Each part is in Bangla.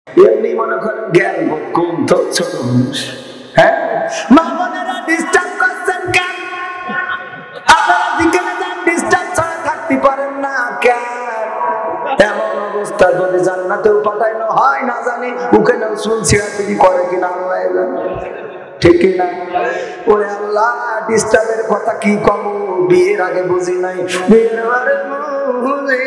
এমনি মনে করেন জ্ঞান বোধ কম তো, ছোট মানুষ। হ্যাঁ, মা বোনেরা ডিস্টার্ব করছেন কেন? আপনারা যেখানে যান ডিস্টার্ব ছাড়া থাকতে পারেন না কেন? এমন অবস্থা যদি জান্নাতেও পাঠাইনো হয় না জানি ওখানে চুল ছিঁড়াছিড়ি করে কিনা আল্লাহ জানে, ঠিক কিনা? ওরে আল্লাহ, ডিস্টার্বের কথা কি কম, বিয়ের আগে বুঝি নাই, বিয়ের পরে বুঝি।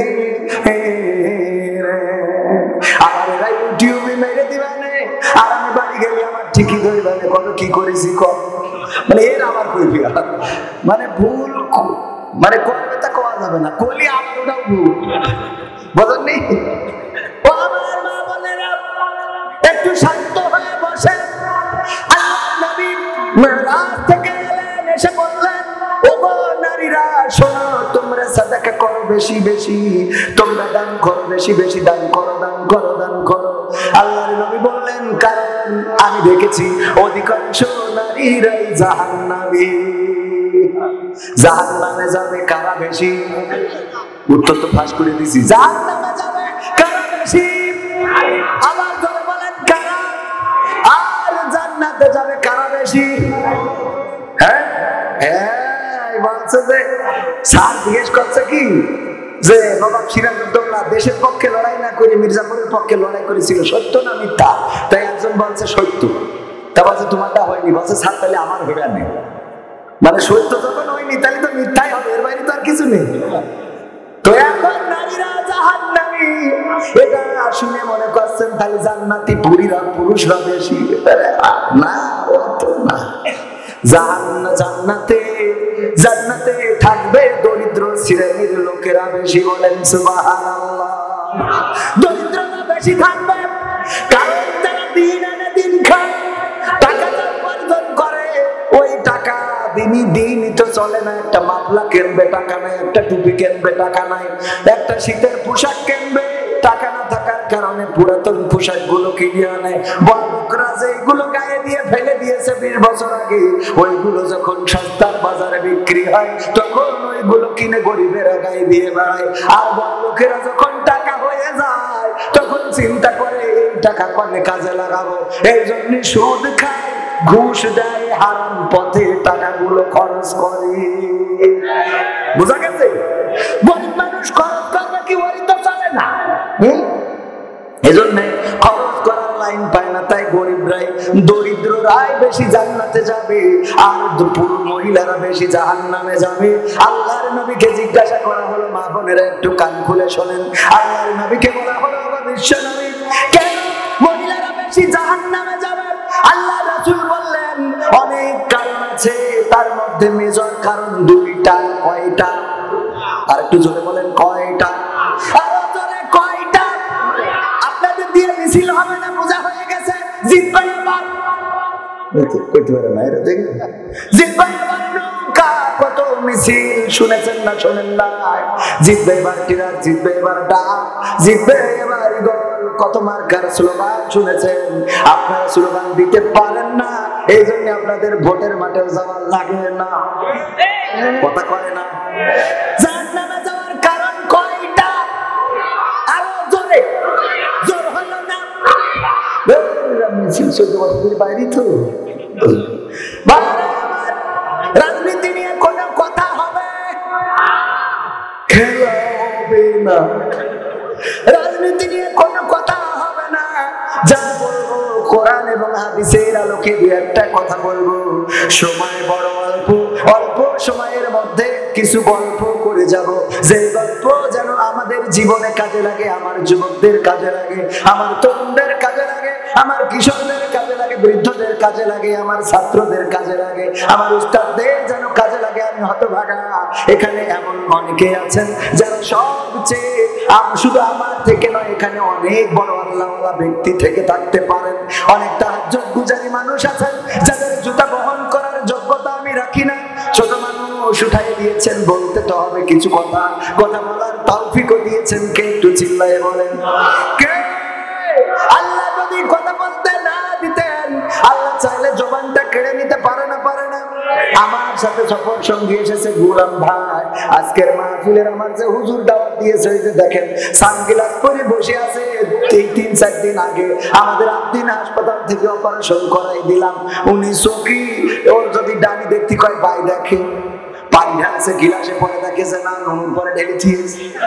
আমার এরা ইউটিউবে মেরে দিবানে, আর আমি বাড়ি গেলে আমার ঠিকই ধরবানে কত কি করেছি কম। মানে এর আমার কইবি মানে ভুল, মানে করবে তা কোয়া যাবে না, করলে আমার ওটাও ভুল, বুঝলেননি? ও আমার মা বোনেরা, একটু শান্ত হয়ে বসে। আল্লাহর নবী মেরাজ থেকে এলেন, এসে বললেন, ওগো নারীরা শোনো, তোমরা সাদাকা করো বেশি বেশি, তোমরা দান করো বেশি বেশি, দান করো দান করো দান করো। আল্লাহর নবী বললেন, কারণ আমি দেখেছি অধিকাংশ নারীরাই জাহান্নামী। জাহান্নামে যাবে কারা বেশি? উত্তর তো ফাঁস করে দিছি, জাহান্নামে যাবে কারা বেশি? আবার ধরে বলেন কারা? আর জান্নাতে যাবে কারা বেশি? হ্যাঁ হ্যাঁ, বলছে যে স্যার জিজ্ঞেস করছে কি যে নবাব সিরাজউদ্দৌলা দেশের পক্ষে লড়াই না করে মির্জাপুরের পক্ষে লড়াই করেছিল, সত্য না মিথ্যা? তাই একজন বলছে সত্য। তা বলছে তোমারটা হয়নি। বলছে স্যার তাহলে আমার ঘোড়া নেই, মানে সত্য যখন হয়নি তাহলে তো মিথ্যাই হবে, এর বাইরে তো আর কিছু নেই। তো এখন নারীরা জাহান্নামী, এটা শুনে মনে করছেন তাহলে জান্নাতি পুরুষরা বেশি? না, না। জান্নাতে থাকবে দরিদ্র শ্রেণীর লোকেরা বেশি, বলেন সুবহানাল্লাহ। দরিদ্ররা বেশি থাকবে, কারণ তারা দিন আনে দিন খায়, টাকা উপার্জন করে, ওই টাকা দিনই তো চলে না। একটা মাফলা কিনবে টাকা নাই, একটা টুপি কিনবে টাকা নাই, একটা শীতের পোশাক কিনবে টাকা না থাকার কারণে পুরাতন পোশাক গুলো কিনে আনে। বড় লোকরা যেগুলো গায়ে দিয়ে ফেলে দিয়েছে 20 বছর আগে, ওইগুলো যখন সস্তার বাজারে বিক্রি হয় তখন ওইগুলো কিনে গরিবেরা গায়ে দিয়ে বেড়ায়। আর বড় লোকেরা যখন টাকা হয়ে যায় তখন চিন্তা করে এই টাকা কবে কাজে লাগাবো, এই জন্য সুদ খায়, ঘুষ দেয়, হারাম পথে টাকাগুলো খরচ করে। বুঝা গেছে? গরিব মানুষ খরচ করবে কি, ওই তো চলে না। এজন্য খরচ করার লাইন পায় না, তাই গরিবরাই দরিদ্ররাই বেশি জান্নাতে যাবে, আর মহিলারা বেশি জাহান্নামে যাবে। আল্লাহর নবীকে জিজ্ঞাসা করা হলো, মা বোনেরা একটু কান খুলে শোনেন, আল্লাহর নবীকে বলা হলো, বিশ্ব নবী কেন মহিলারা বেশি জাহান্নামে যাবে? আল্লাহ রাসূল বললেন, অনেক কারণ আছে, তার মধ্যে মেজর কারণ দুইটা। কয়টা? আর একটু জোরে বলেন, কয়টা? আরো জোরে, কয়টা? আপনাদের দিয়ে মিছিল হবে না, বোঝা হয়ে গেছে। জিতবে এবার, কইতে পারে না, এটা দেখেন, জিতবে এবার নৌকা, কত মিছিল শুনেছেন না শোনেন না? জিতবে এবার টিরাক, জিতবে এবার ডাক, জিতবে এবার গল, কত মার্কার স্লোগান শুনেছেন। আপনারা স্লোগান দিতে পারেন না, এই জন্য আপনাদের ভোটের মাঠে যাওয়ার লাগে না, কথা কয় না। জাহান্নামে যাওয়ার কারণ কয়টা? আরো জোরে, জোর হলো না? মিছিল 14 বছরের বাইরে তো। রাজনীতি নিয়ে কোনো কথা হবে, খেলা হবে না, রাজনীতি নিয়ে কোনো কথা হবে না। যা বলবো কোরআন এবং হাদিসের আলোকে দুই একটা কথা বলবো। সময় বড় অল্প, অল্প সময়ের মধ্যে কিছু গল্প করে যাব, যে গল্প যেন আমাদের জীবনে কাজে লাগে, আমার যুবকদের কাজে লাগে, আমার তরুণদের কাজে লাগে, আমার কিশোরদের কাজে লাগে, বৃদ্ধদের কাজে লাগে, আমার ছাত্রদের কাজে লাগে, আমার উস্তাদদের যেন কাজে লাগে। আমি হতভাগা, এখানে এমন অনেকে আছেন যারা সবচেয়ে, শুধু আমার থেকে নয়, এখানে অনেক বড় আল্লাহওয়ালা ব্যক্তি থেকে থাকতে পারেন। অনেক তাহাজ্জুদ গুজারি মানুষ আছেন যাদের জুতা বহন করার যোগ্যতা আমি রাখি না। ছোট মানুষ উঠাই দিয়েছেন, বলতে তো হবে কিছু কথা, কথা বলার তৌফিকও দিয়েছেন। কে একটু চিল্লায়ে বলেন, কে? আল্লাহ যদি কথা বলতে না দিতেন, আল্লাহ চাইলে জবানটা কেড়ে নিতে পারে না, পারে না? আমার সাথে সফর সঙ্গী এসেছে গোলাম ভাই, আজকের মাহফিলের আমার যে হুজুর দাওয়াত দিয়েছে, ওই যে দেখেন সানগ্লাস পরে বসে আছে, এই 3-4 দিন আগে আমাদের আবদিন হাসপাতাল থেকে অপারেশন করাই দিলাম। উনি চোখি ওর যদি ডানি দেখতে কয় ভাই দেখে পানি ঢালছে গিলাসে পরে দেখেছে না নুন পরে ঢেলেছিস।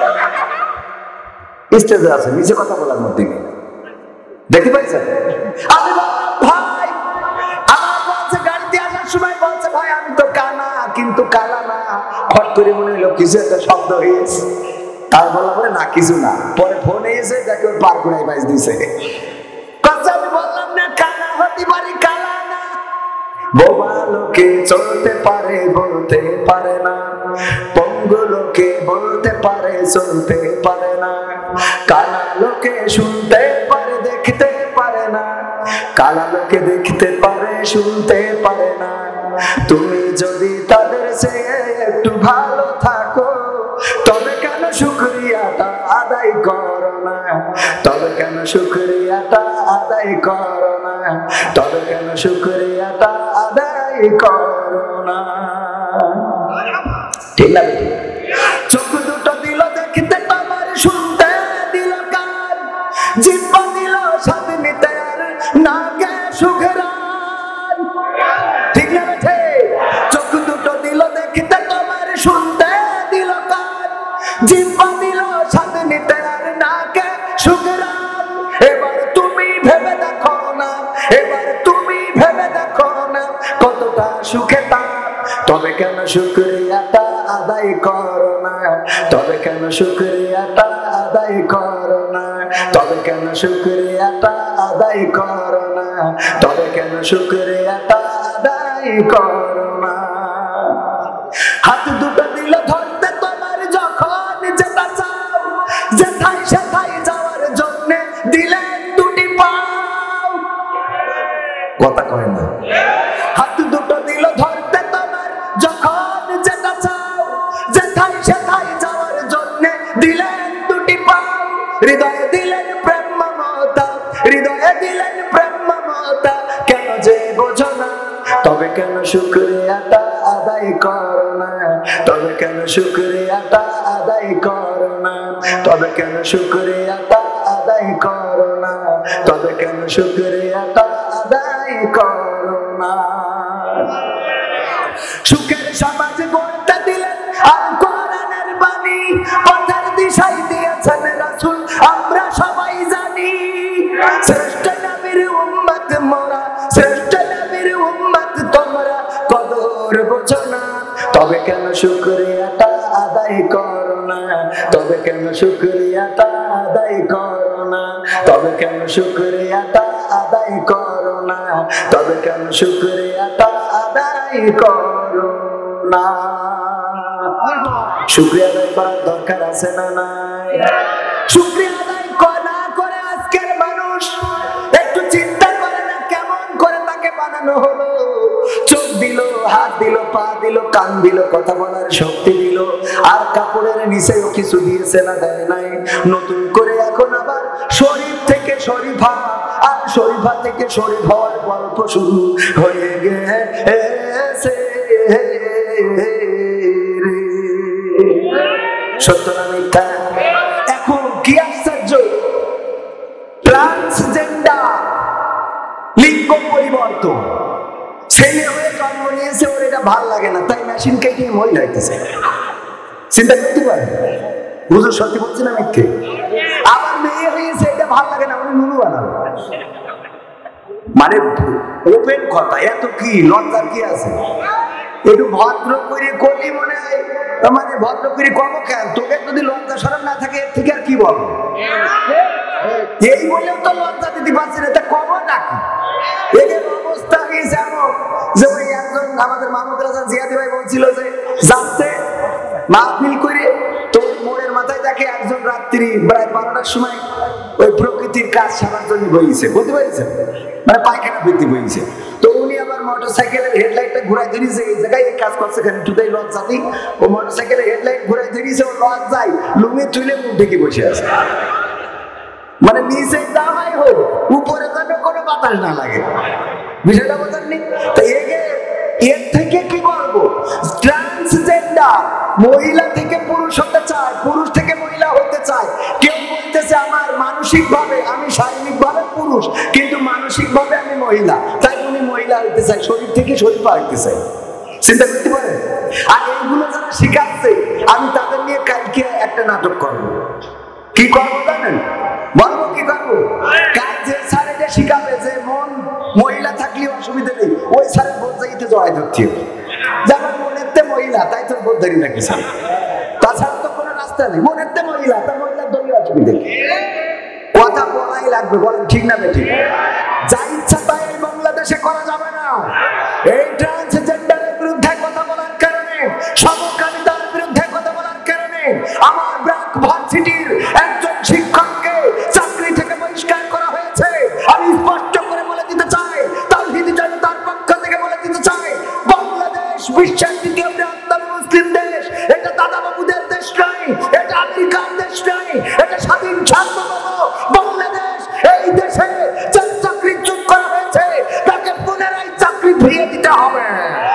স্টেজে আছে নিচে কথা বলার মধ্যে দেখতে পাইছেন। আমি বললাম ভাই আমার বলছে গাড়িতে আসার সময় বলছে ভাই আমি তো কানা, কিন্তু কালা না। হঠাৎ করে মনে হলো কিছু একটা শব্দ হয়েছে, তার বলা পরে না কিছু না, পরে ফোন এসে দেখে ওর পার কুড়াই বাইজ দিছে। আমি বললাম না কানা হতে পারি, কালা না। বোবা লোকে চলতে পারে বলতে পারে না, পঙ্গু লোকে বলতে পারে চলতে পারে না, কানা লোকে শুনতে পারে দেখতে পারে না, কালা লোকে দেখতে পারে শুনতে পারে না। তুমি যদি তাদের চেয়ে একটু ভালো থাকো তবে কেন শুকরিয়াটা আদায় করো না, তবে কেন শুকরিয়াটা আদায় করো না, তবে কেন শুকরিয়াটা আদায় করো না। ঠিক না বেটি? চোখ দুটো দিল দেখতে তোমার, শুনতে দিল কান, জিহ্বা দিল স্বাদ নিতে আর নাকে সুঘ্রাণ। ঠিক না বেটি? চোখ দুটো দিল দেখতে তোমার, শুনতে দিল কান, জিহ্বা দিল স্বাদ নিতে আর নাকে সুঘ্রাণ। এবার তুমি ভেবে দেখো না, এবার তুমি ভেবে দেখো না কতটা সুখে তার, তবে কেন শুকরিয়াটা আদায় করো না, তবে কেন শুকরিয়াটা আদায় করো না, তবে কেন শুকরিয়াটা আদায় করো না, তবে কেন শুকরিয়াটা আদায় করো না। হাত দুটো দিল ধরতে তোমার যখন যেটা চাও, যেথায় সেথায় যাওয়ার জন্য দিলেন দুটি পাও। কথা কয় না? হাত দুটো দিল ধরতে তোমার যখন যেটা চাও, যেথায় সেথায় যাওয়ার জন্য দিলেন দুটি পাও। হৃদয়ে দিলেন প্রেম মমতা, হৃদয়ে দিলেন প্রেম মমতা, কেন যে বোঝো না, তবে কেন শুকরিয়াটা আদায় করো না, তবে কেন শুকরিয়াটা আদায় করো না, তবে কেন শুকরিয়াটা আদায় করো না, তবে কেন শুকরিয়াটা আদায় করো না। সুখের সমাজ গড়তে দিলেন আর কোরআনের বাণী, পথের দিশাই দিয়েছেন রাসূল আমরা সবাই জানি। শ্রেষ্ঠ নবীর উম্মত মোরা, শ্রেষ্ঠ নবীর উম্মত তোমরা, কদর বোঝো না, তবে কেন শুকরিয়াটা আদায় করো না, তবে কেন শুকরিয়াটা আদায় করো না, তবে কেন শুকরিয়াটা আদায় করো না, তবে কেন শুকরিয়াটা আদায় করো না। শুকরিয়া আদায় করার দরকার আছে না নাই? শুকরিয়া আদায় না করে আজকের মানুষ একটু চিন্তা করে না কেমন করে তাকে বানানো হলো। চোখ দিল, হাত দিল, পা দিল, কান দিল, কথা বলার শক্তি দিল, আর কাপড়ের নিচেও কিছু দিয়েছে না দেয় নাই। নতুন করে এখন আবার শরীর থেকে শরীফা, আর শরীফা থেকে শরীফ হওয়ার গল্প শুরু হয়ে গেছে। সত্য না মিথ্যা? এখন কি আশ্চর্য, ট্রান্সজেন্ডার, লিঙ্গ পরিবর্তন, ছেলে হয়ে জন্ম নিয়েছে, ওর এটা ভাল লাগে না তাই মেশিন কেটে মহিলা হইতেছে। চিন্তা করতে পারে? হুজুর সত্যি বলছি না মিথ্যে? আবার মেয়ে হয়েছে, এটা ভাল লাগে না, উনি নুনু বানাবে। মানে ওপেন কথা, এত কি লজ্জার কি আছে? একটু ভদ্র করে করলি মনে হয়, মানে ভদ্র করে কম কেন? তোকে যদি লজ্জা শরম না থাকে এর থেকে আর কি বলবো? এই বলেও তো লজ্জা দিতে পারছি না, তা কম নাকি? এদের অবস্থা হয়েছে এমন যে ওই একজন আমাদের মাহমুদ রাজা জিয়াদি ভাই বলছিল যে যাচ্ছে মাহফিল করে, তো মোড়ের মাথায় দেখে একজন রাত্রি প্রায় 12টার সময় ওই প্রকৃতির কাজ সারার জন্য বইছে, বুঝতে পারছেন? মানে পায়খানা বৃদ্ধি বইছে। তো উনি আবার মোটরসাইকেলের হেডলাইটটা ঘুরাই ধরিয়েছে, এই জায়গায় এই কাজ করছে কেন, টুটাই লজ্জা দিই। ও মোটরসাইকেলের হেডলাইট ঘুরাই ধরিয়েছে, ও লজ্জায় লুঙ্গি তুলে মুখ ঢেকে বসে আছে। মানে নিচে দামাই হোক, উপরে যেন কোনো বাতাস না লাগে। বিষয়টা বোঝেননি? তো এর থেকে কি বলবো, ট্রান্সজেন্ডার, মহিলা থেকে পুরুষ হতে চায়, পুরুষ থেকে মহিলা হতে চায়। কেউ বলতেছে আমার মানুষ মানসিক ভাবে আমি শারীরিক ভাবে পুরুষ, কিন্তু মানসিক ভাবে আমি মহিলা, তাই উনি মহিলা হইতে চাই, শরীর থেকে শরীফা হইতে চাই। চিন্তা করতে পারেন? আর এইগুলো যারা শিখাচ্ছে, আমি তাদের নিয়ে কালকে একটা নাটক করবো। কি করবো জানেন? বলবো কি করবো? কাজ যে স্যার এটা শিখাবে যে মন মহিলা থাকলে অসুবিধা নেই, ওই স্যারের বোধ জায়গাতে জড়াই ধরতে হবে। যেমন মনেরতে মহিলা, তাই তোর বোধ ধরি নাকি স্যার? তাছাড়া তো কোনো রাস্তা নেই। মনেরতে মহিলা, তার মহিলার দলীয় অসুবিধা নেই। কথা বলাই লাগবে, বলেন ঠিক না বেঠিক? যা ইচ্ছা তাই এই বাংলাদেশে করা যাবে না। এই ট্রান্সজেন্ডারের বিরুদ্ধে কথা বলার কারণে, সমকামিতার বিরুদ্ধে কথা বলার কারণে আমার ব্র্যাক ভার্সিটির একজন শিক্ষককে চাকরি থেকে বহিষ্কার করা হয়েছে। আমি স্পষ্ট করে বলে দিতে চাই, তাওহীদ জনতার পক্ষ থেকে বলে দিতে চাই, বাংলাদেশ বিশ্বের দ্বিতীয় বৃহত্তম মুসলিম দেশ। এটা দাদা বাবুদের দেশ নয়, এটা আমেরিকার দেশ নয়, এটা স্বাধীন সার্বভৌম বাংলাদেশ। এই দেশে যে চাকরিচ্যুত করা হয়েছে তাকে পুনরায় চাকরি ফিরিয়ে দিতে হবে।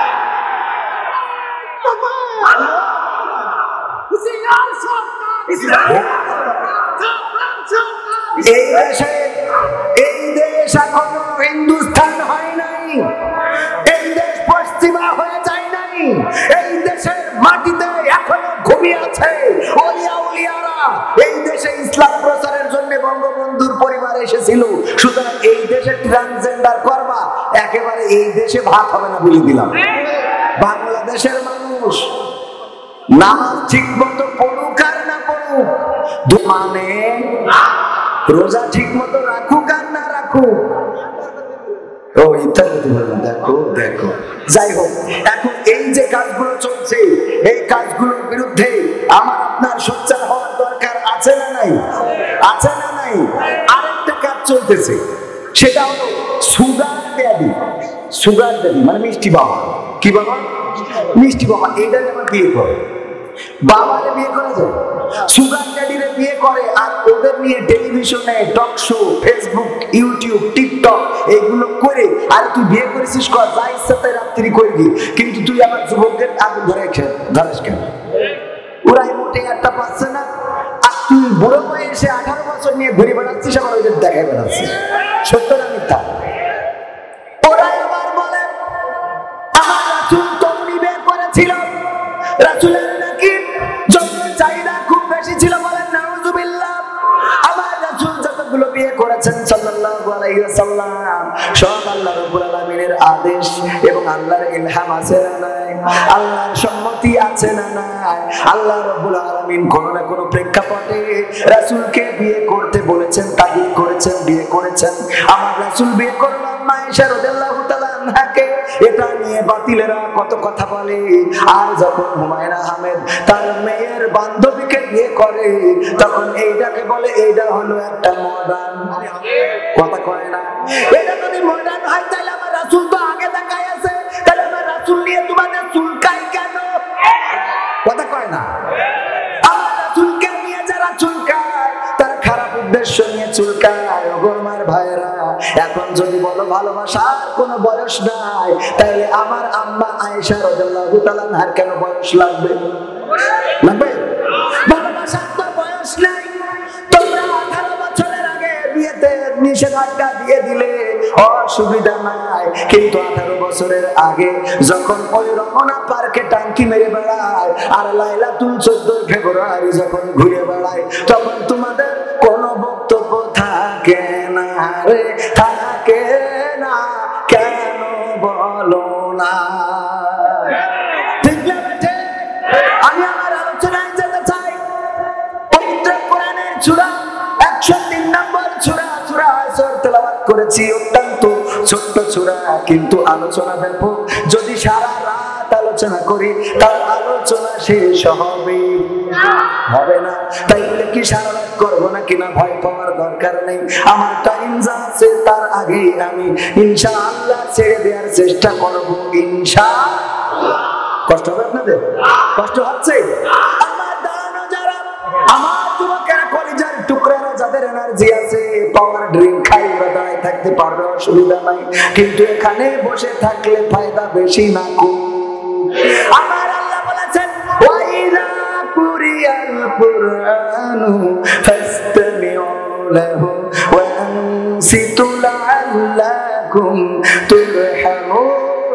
এই দেশ এখনো হিন্দুস্থান হয় নাই, এই দেশ পশ্চিমা হয়ে যায় নাই। এই দেশের মাটিতে এখনো ঘুমিয়ে আছে ওলিয়া উলিয়ারা। এই দেশে ইসলাম প্রচারের জন্য বঙ্গবন্ধুর পরিবার এসেছিল। সুতরাং এই দেশে ট্রান্সজেন্ডার করবা, একেবারে এই দেশে ভাত হবে না বলে দিলাম। বাংলাদেশের মানুষ নামাজ ঠিক মতো পড়ুক আর না পড়ুক, মানে রোজা ঠিক মতো রাখুক আর না রাখুক, ও ইত্যাদি দেখো দেখো। যাই হোক, এখন এই যে কাজগুলো চলছে, এই কাজগুলোর বিরুদ্ধে আমার আপনার সোচ্চার হওয়ার দরকার আছে না নাই? আছে না নাই? আরেকটা কাজ চলতেছে, সেটা হলো সুগার ড্যাডি। সুগার ড্যাডি মানে মিষ্টি বাবা। কি বাবা? মিষ্টি বাবা। এটা যেমন বিয়ে করে, বাবারে বিয়ে করা যায়, সুগার ড্যাডিরে বিয়ে করে, আর ওদের নিয়ে টেলিভিশনে talk show, Facebook, YouTube, TikTok এগুলো করে, আর তুই বিয়ে করেছিস কর, যা ইচ্ছা তাই রাত্রি করবি, কিন্তু তুই আমার যুবকদের আগুন ধরাস কেন? ওরাই মোটে একটা পাচ্ছে না, আর তুই বুড়ো বয়সে 18 বছর নিয়ে ঘুরে বেড়াচ্ছিস, আবার ওদের দেখায় বেড়াচ্ছিস। সত্য না মিথ্যা? ওরাই আবার বলে আমার রাসূল তরুণী বিয়ে করেছিল, রাসূলের নাকি জন্মের চাহিদা খুব বেশি ছিল। বলেন নাউজুবিল্লাহ। আমার রাসূল যতগুলো বিয়ে করেছেন সাল্লাল্লাহু আলাইহি ওয়াসাল্লাম, সব আল্লাহ রাব্বুল আলামিনের আদেশ এবং আল্লাহর ইলহাম আছে না নাই? আল্লাহর সম্মতি আছে না নাই? আল্লাহ রাব্বুল আলামিন কোন না কোন প্রেক্ষাপটে রাসূলকে বিয়ে করতে বলেছেন, তাগিদ করেছেন, বিয়ে করেছেন। আমার রাসূল বিয়ে করলেন আয়েশা রাদিয়াল্লাহু তাআলা আনহাকে। এটা নিয়ে বাতিলেরা কত কথা বলে। আর যখন হুমায়ুন আহমেদ তার মেয়ের বান্ধবীকে বিয়ে করে, তখন এইটাকে বলে এইটা হলো একটা মডার্ন। কথা কয় না? এটা যদি মডার্ন হয় তাহলে আমার রাসূল তো আগে দেখাই আছে, তাহলে আমার রাসূল নিয়ে তোমাদের চুলকাই কেন? কথা কয় না? আমার রাসূলকে নিয়ে যারা চুলকায় তারা খারাপ উদ্দেশ্য নিয়ে চুলকায়। ওগো আমার ভাইরা, এখন যদি বলো ভালোবাসার কোনো বয়স নাই, তাহলে আমার আম্মা আয়েশা রাদিয়াল্লাহু তাআলা আনহার কেন বয়স লাগবে? ভালোবাসার তো বয়স নাই। তোমরা 18 বছরের আগে বিয়েতে নিষেধাজ্ঞা দিয়ে দিলে, অসুবিধা নাই, কিন্তু 18 বছরের আগে যখন ওই রমনা পার্কে টাঙ্কি মেরে বেড়ায়, আর লাইলাতুল 14 ফেব্রুয়ারি যখন ঘুরে বেড়ায়, তখন তোমাদের কোনো বক্তব্য থাকে না রে, থাকে না। কেন বলো না? ঠিক না বেঠে? আমি আমার আলোচনায় যেতে চাই। পবিত্র কোরআনের সূরা 103 নম্বর সূরা, সূরা আসর তেলাওয়াত করেছি। অত্যন্ত ছোট্ট সূরা, কিন্তু আলোচনা ব্যাপক। যদি সারা রাত আলোচনা করি, তার আলোচনা শেষ হবে না। তাই বলে কি সারা রাত করবো না কিনা ভয় পাওয়ার দরকার নেই। আমার টাইম যা আছে তার আগেই আমি ইনশাআল্লাহ ছেড়ে দেওয়ার চেষ্টা করবো। ইনশাআল্লাহ। কষ্ট হবে আপনাদের? কষ্ট হচ্ছে? আমার দাঁড়ানো যারা, আমার যুবকেরা, কলিজার টুকরারা, যাদের এনার্জি আছে, পাওয়ার ড্রিঙ্ক খাই, ওরা দাঁড়ায় থাকতে পারবে, অসুবিধা নাই। কিন্তু এখানে বসে থাকলে ফায়দা বেশি না কম। আমার আল্লাহ বলেছেন, ওয়াইদা কুরিয়াল কুরআনু ফাসতামিউ লাহু ওয়া আনসিতু লাআল্লাকুম তুরহামুন।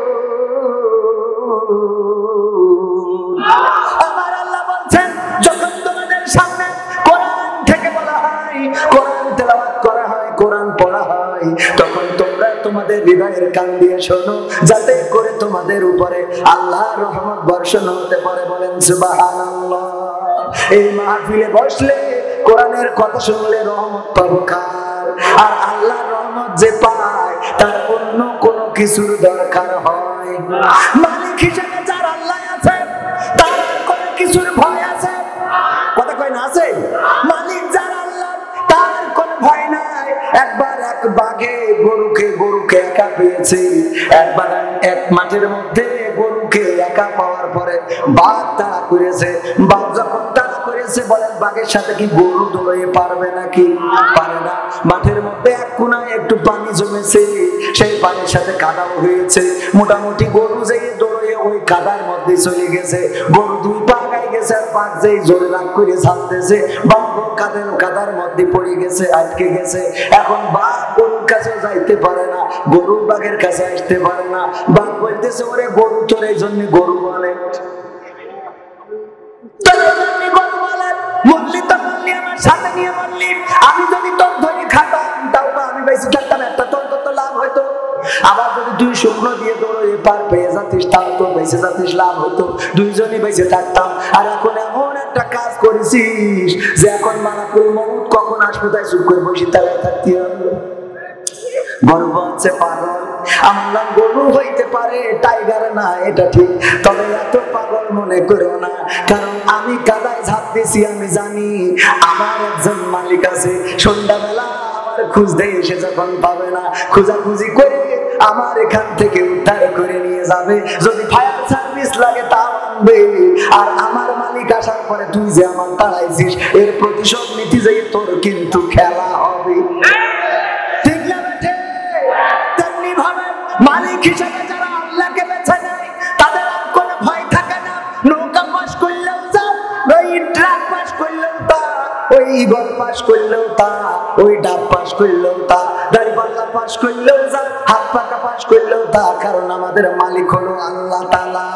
আমার আল্লাহ বলছেন, যখন তোমাদের সামনে কোরআন থেকে বলা হয়, কোরআন তেলাওয়াত করা হয়, কোরআন পড়া হয়, তখন তোমরা তোমাদের হৃদয়ের কান দিয়ে শোনো, যাতে করে তোমাদের উপরে আল্লাহর রহমত বর্ষণ হতে পারে। বলেন সুবহানাল্লাহ। এই মাহফিলে বসলে, কোরআনের কথা শুনলে রহমত পাবো কার? আর আল্লাহর রহমত যে পায়, তার অন্য কোনো কিছুর দরকার হয়? মালিক হিসেবে যার আল্লাহ আছে, তার কোনো কিছুর ভয় আছে? কথা কয় না, আছে? মালিক যার আল্লাহ, তার কোনো ভয় নাই। একবার এক বাঘে গরুকে একা পেয়েছে। এক মাঠের মধ্যে গরুকে একা পাওয়ার পরে বাঘ তাড়া করেছে। বাঘ যখন তাড়া করেছে, বলেন বাঘের সাথে কি গরু দৌড়ে পারবে নাকি? পারে না। মাঠের মধ্যে এক কোনায় একটু পানি জমেছে, সেই পানির সাথে কাদাও হয়েছে। মোটামুটি গরু যেয়ে দৌড়ে ওই কাদার মধ্যে চলে গেছে। গরু দুই পা গায়ে গেছে, আর বাঘ যেই জোরে রাগ করে ছাড়তেছে, বাঘ কাদার মধ্যে পড়ে গেছে, আটকে গেছে। এখন বাঘ গরুর কাছে যাইতে পারে না, গরু বাঘের কাছে আসতে পারে না। বাঘ বলতেছে, ওরে গরু, তোর এই জন্য গরু বলে, মরলি তো মরলি, আমার সাথে নিয়ে মরলি। আমি যদি তোর ধরে খাতাম, তাও তো আমি বেশি থাকতাম, একটা তোর কত লাভ হইতো। আবার যদি তুই শুকনো দিয়ে দৌড়ো এপার পেয়ে যাতিস, তাও তো বেঁচে যাতিস, লাভ হইতো, দুইজনই বেঁচে থাকতাম। আর এখন এমন একটা কাজ করেছিস যে এখন মালাকুল মউত কখন আসবে তাই চুপ করে বসে তাকায় থাকতে হবে। গরু বলছে, পাগল, আমার নাম গরু হইতে পারে, টাইগার না, এটা ঠিক, তবে এত পাগল মনে করো না, কারণ আমি কাদায় ঝাঁপ দিছি, আমি জানি আমার একজন মালিক আছে। সন্ধ্যাবেলা আমার খুঁজতে এসে যখন পাবে না, খোঁজাখুঁজি করে আমার এখান থেকে উদ্ধার করে নিয়ে যাবে। যদি ফায়ার সার্ভিস লাগে তাও আনবে। আর আমার মালিক আসার পরে তুই যে আমার তাড়াইছিস, এর প্রতিশোধ নিতে যেয়ে তোর কিন্তু খেলা হবে। ঠিক না বেঠে? তেমনি ভাবে মালিক হিসেবে যারা আল্লাহকে বেছে নেয়, তাদের আর কোনো ভয় থাকে না। নৌকা পাস করলেও যা, ওই ট্রাক পাস করলেও তা, ওই ইগল পাস করলেও তা, ওই ডাব পাস করলেও তা, দাড়িপাল্লা পাস করলেও যা, হাত পাকা পাস করলেও তা, কারণ আমাদের মালিক হলো আল্লাহ তাআলা।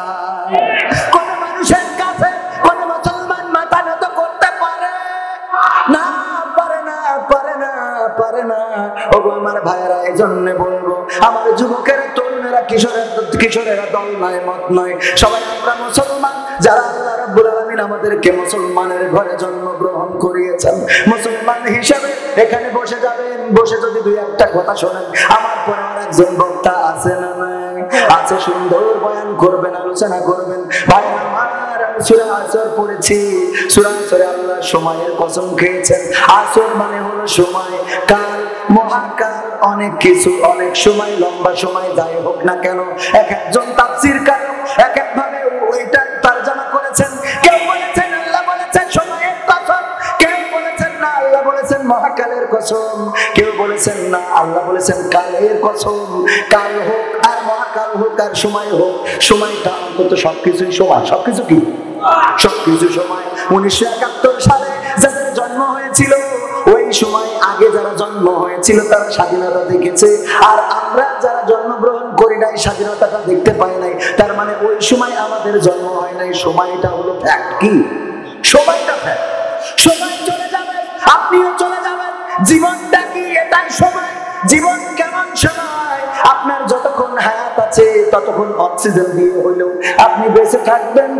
কোন মানুষের কাছে কোন মুসলমান মাথা নত করতে পারে না, পারে না, পারে না, পারে না। ওগো আমার ভাইয়েরা, এই জন্য বলবো, আমার যুবকেরা, তরুণেরা, কিশোরেরা দল নয়, মত নয়, সবাই আমরা মুসলমান। যারা আল্লাহ রাব্বুল আলামিন আমাদেরকে মুসলমানের ঘরে জন্মগ্রহণ করিয়েছেন, মুসলমান হিসেবে এখানে বসে যাবেন। বসে যদি দুই একটা কথা শোনেন, আমার পরে আর একজন বক্তা আছে না নাই? আছে, সুন্দর বয়ান করবেন, আলোচনা করবেন। ভাই আমার, আমি সূরা আসর পড়েছি। সূরা আসরে আল্লাহ সময়ের কসম খেয়েছেন। আসর মানে হলো সময়, কাল, মহাকাল, অনেক কিছু, অনেক সময়, লম্বা সময়, যাই হোক না কেন, এক একজন তাফসীরকার এক এক ভাবে ওইটা তরজমা করেছেন। কেউ বলেছেন আল্লাহ বলেছেন সময়ের কসম, কেউ বলেছেন না আল্লাহ বলেছেন মহাকালের কসম, কেউ বলেছেন না আল্লাহ বলেছেন কালের কসম। কাল হোক আর মহাকাল হোক আর সময় হোক, সময়টা অন্তত সবকিছুই সময়। সবকিছু কি? সবকিছু সময়। 1971 সালে যাদের জন্ম হয়েছিল, ওই সময় আগে যারা জন্ম হয়েছিল তারা স্বাধীনতা দেখেছে, আর আমরা যারা জন্মগ্রহণ করি নাই স্বাধীনতাটা দেখতে পাই নাই। তার মানে ওই সময় আমাদের জন্ম হয় নাই। সময়টা হলো ফ্যাক্ট। কি? সময়টা ফ্যাক্ট। সময় চলে যাবে, আপনিও চলে যাবেন। জীবনটা কি? এটাই সময়। জীবন কেমন সময়? আপনার যতক্ষণ হায়াত আছে ততক্ষণ অক্সিজেন দিয়ে হইলেও আপনি বেঁচে থাকবেন,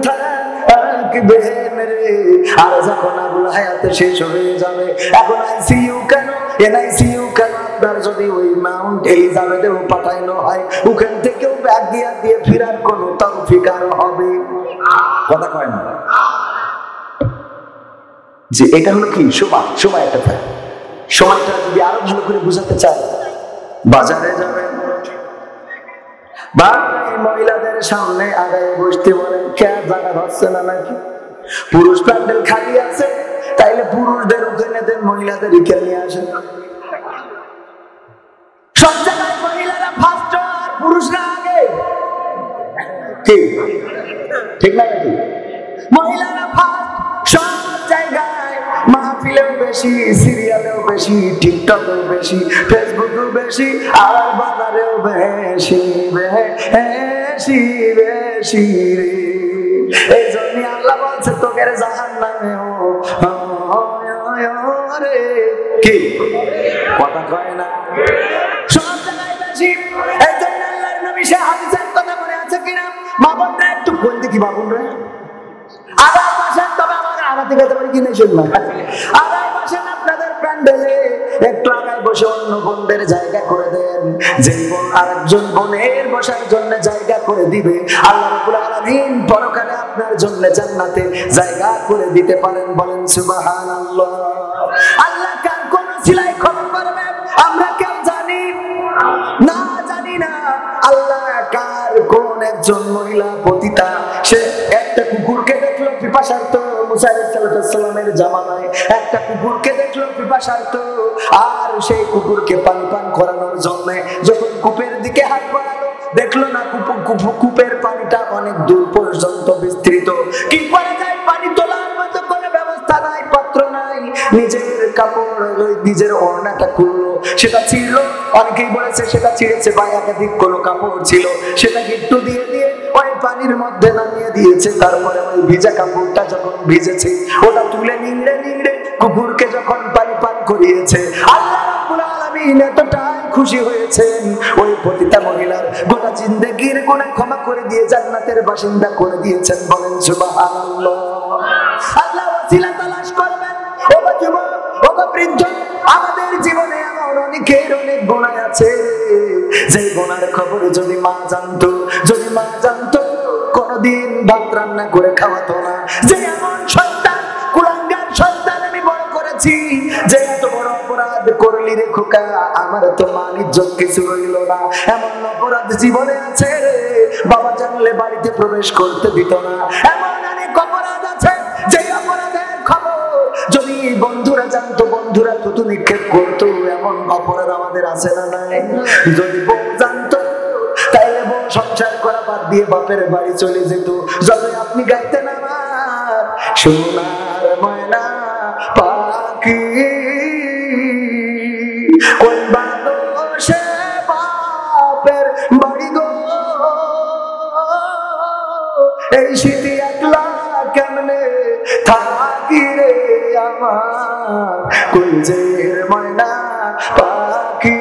আর যখন আবুল হায়াতে শেষ হয়ে যাবে, এখন আইসিইউ কেন, এনআইসিইউ কেন? আপনার যদি ওই মাউন্ট এলিজাবেথেও পাঠানো হয়, ওখান থেকেও ব্যাগ দিয়ে ফিরার কোনো তৌফিক আর হবে? কথা কয় না যে এটা হলো কি সময়। সময় একটা ফ্যাক্ট। সময়টা যদি আরো ভালো করে বুঝাতে চায়, বাজারে যাবেন, মহিলাদের সামনে আগায় বসতে বলেন, কে জায়গা হচ্ছে না নাকি? পুরুষ প্যান্ডেল খালি আছে, তাইলে পুরুষদের ওখানে দেন, মহিলাদের এখানে নিয়ে আসেন। সব জায়গায় মহিলারা ফার্স্ট আর পুরুষরা আগে। ঠিক না? নাকি মহিলারা ফার্স্ট সব জায়গায়? মাহফিলে বেশি, সিরিয়ালেও বেশি, টিকটকেও বেশি, ফেসবুকেও বেশি, আর বাজারেও বেশি বেশি বেশি রে। এই জন্য আল্লাহ বলছে তোকের জাহান্নামেও রে। কি কথা কয় না, সব জায়গায় বেশি। এই জন্য আল্লাহর নবী সে হাদিসের কথা মনে আছে কিনা? মা বোনরা একটু বল দেখি, মা বোনরা আগায় পাশেন, তবে আমার আগাতে গেতে পারি কিনে শুনলাম। আগায় পাশেন আপনাদের প্যান্ডেলে, একটু আগায় বসে অন্য বোনদের জায়গা করে দেন। যে বোন আরেকজন বোনের বসার জন্য জায়গা করে দিবে, আল্লাহ রাব্বুল আলামিন পরকালে আপনার জন্য জান্নাতে জায়গা করে দিতে পারেন। বলেন সুবহানাল্লাহ। আল্লাহ কার কোন সিলাই ক্ষমা করবে আমরা কেউ জানি না, জানি না। আল্লাহ কার কোন একজন মহিলা পতিতা, সে একটা কুকুরকে দেখলো পিপাসার্ত, মুসা আলাইহিস সালামের জামানায় একটা কুকুরকে দেখলো পিপাসার্ত, আর সেই কুকুরকে পানি পান করানোর জন্য যখন কূপের দিকে হাত বাড়ালো, দেখলো না কূপের পানিটা অনেক দূর পর্যন্ত বিস্তৃত। কি করা যায়, পানি তোলার মতো কোনো ব্যবস্থা নাই, পাত্র নাই। নিজের কাপড়, নিজের ওড়নাটা খুললো, সেটা ছিঁড়লো। অনেকেই বলেছে সেটা ছিঁড়েছে বা একাধিক কোনো কাপড় ছিল, সেটাকে একটু দিয়ে দিয়ে ওই পানির মধ্যে নামিয়ে দিয়েছে। তারপরে ওই ভিজা কাপড়টা যখন ভিজেছে, ওটা তুলে নিংড়ে নিংড়ে কুকুরকে যখন পানি পান করিয়েছে, আল্লাহ রাব্বুল আলামিন এতটাই খুশি হয়েছেন, ওই পতিতা মহিলার গোটা জিন্দেগির গুনাহ ক্ষমা করে দিয়ে জান্নাতের বাসিন্দা করে দিয়েছেন। বলেন সুবহানাল্লাহ। আল্লাহ ওসিলা তালাশ করবেন। ওগো যুবক, ওগো বৃদ্ধ, আমাদের জীবনে এমন অনেকের অনেক গুনাহ আছে, যে গুনার খবর যদি মা জানতো, যদি মা জানতো, কোনদিন ভাত রান্না করে খাওয়াতো না। যে এমন সন্তান, কুলাঙ্গার সন্তান আমি বড় করেছি, যে এত বড় অপরাধ করলি রে খোকা, আমার তো মান ইজ্জত কিছু রইল না, এমন অপরাধ জীবনে আছে রে, বাবা জানলে বাড়িতে প্রবেশ করতে দিত না। এমন অনেক অপরাধ আছে, যে অপরাধের খবর যদি বন্ধুরা জানতো, বন্ধুরা থুতু নিক্ষেপ করতো। এমন অপরাধ আমাদের আছে না নাই? যদি বউ জানতো, তাইলে বউ সংসার করা বাদ দিয়ে বাপের বাড়ি চলে যেত। যবে আপনি গাইতেন আমার সোনার ময়না পাখি, কোন বাদশে বাপের বাড়ি গো, এই শীতে একলা কেমনে থাকি রে আমার কলজের ময়না পাখি।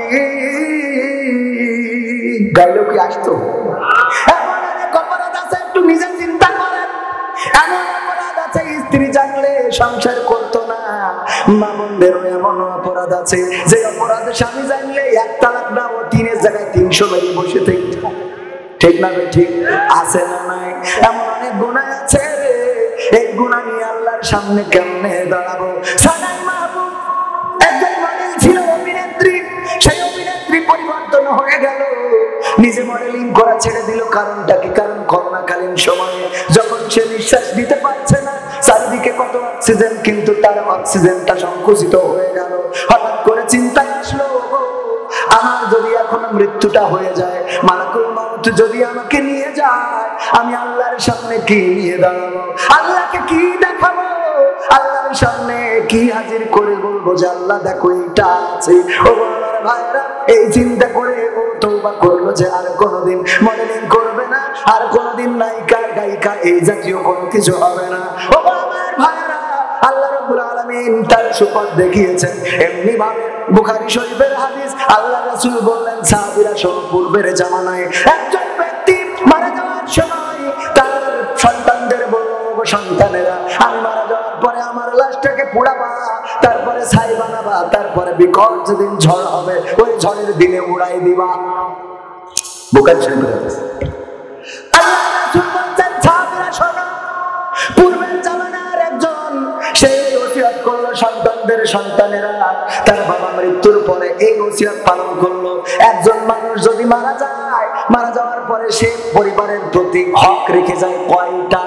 গাইলেও কি আসতো? এমন অনেক অপরাধ আছে, একটু নিজে চিন্তা করেন। এমন অপরাধ আছে স্ত্রী জানলে সংসার করতো না। মা বোনদেরও এমন অপরাধ আছে, যে অপরাধে স্বামী জানলে এক তালাক না, ও 3-এর জায়গায় 300 মেরে বসে থেকে। ঠিক না বে? ঠিক আছে না নাই? এমন অনেক গুনাহ আছে রে, এই গুনাহ নিয়ে আল্লাহর সামনে কেমনে দাঁড়াবো? সানাই মাহবুব একজন মডেল ছিল, অভিনেত্রী। সেই অভিনেত্রী পরিবর্তন হয়ে গেল, নিজে মডেলিং করা ছেড়ে দিল। কারণটা কি? কারণ করোনাকালীন সময়ে যখন সে নিঃশ্বাস নিতে পারছে না, চারিদিকে কত অক্সিজেন, কিন্তু তার অক্সিজেনটা সংকুচিত হয়ে গেল। হঠাৎ করে চিন্তায় আসলো, আমার যদি এখন মৃত্যুটা হয়ে যায়, মালাকুল মাউত যদি আমাকে নিয়ে যায়, আমি আল্লাহর সামনে কি নিয়ে দাঁড়াবো? আল্লাহকে কি দেখাবো? আল্লাহর সামনে কি হাজির করে বলবো যে আল্লাহ দেখো এটা আছে? ও আমার ভাইরা, এই চিন্তা করে ও তওবা করলো যে আর কোনোদিন মডেলিং করবে না, আর কোনোদিন নায়িকা গায়িকা এই জাতীয় কোনো কিছু হবে না। ও আমার ভাইরা, আল্লাহ রাব্বুল আলামিন তার সুপথ দেখিয়েছেন। এমনি ভাবে বুখারী শরীফের হাদিস, আল্লাহ রাসূল বললেন, সাহাবীরা শোনো, পূর্বের জামানায় একজন ব্যক্তি মারা যাওয়ার সময় তার সন্তানদের বলল, সন্তানেরা, আমি মারা যাওয়ার পরে আমার লাশটাকে পোড়াবা, তারপরে ছাই বানাবা, তারপরে বিকট যেদিন ঝড় হবে, ওই ঝড়ের দিনে উড়াই দিবা। বুখারী শরীফের হাদিস। আল্লাহ রাসূল বলছেন, সাহাবীরা শোনো, পূর্বের জামানার একজন সেই ওসিয়ত করলো সন্তানদের, সন্তানেরা তার বাবা মৃত্যুর পরে এই ওসিয়ত পালন করলো। একজন মানুষ যদি মারা যায়, মারা যাওয়ার পরে সে পরিবারের প্রতি হক রেখে যায় কয়টা?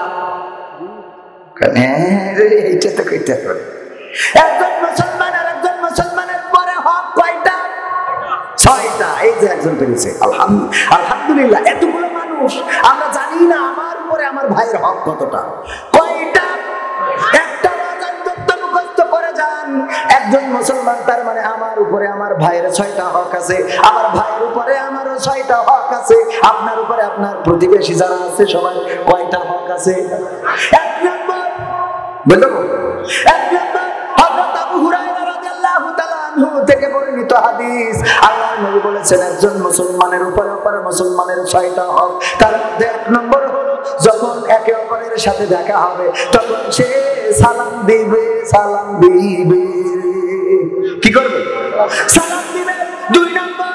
এইটা তো কইতে হবে। একজন মুসলমান আর একজন মুসলমানের পরে হক কয়টা? 6টা। এই যে একজন পেরেছে, আলহামদুলিল্লাহ। এতগুলো মানুষ আমরা জানি না আমার উপরে আমার ভাইয়ের হক কতটা, কয়টা? একটা ওয়াজ মুখস্থ করে যান, একজন মুসলমান, তার মানে আমার উপরে আমার ভাইয়ের 6টা হক আছে, আমার ভাইয়ের উপরে আমারও 6টা হক আছে, আপনার উপরে আপনার প্রতিবেশী যারা আছে সবার কয়টা হক আছে? এক নম্বর বলো, এক নম্বর হযরত আবু হুরায়রা রাদিয়াল্লাহু তাআলা আনহু থেকে বর্ণিত হাদিস, আল্লাহর নবী বলেছেন একজন মুসলমানের উপরে অপর মুসলমানের 6টা হক। তার মধ্যে এক নম্বর হলো যখন একে অপরের সাথে দেখা হবে তখন সে সালাম দিবে, সালাম দিবে। কি করবে? সালাম দিবে। দুই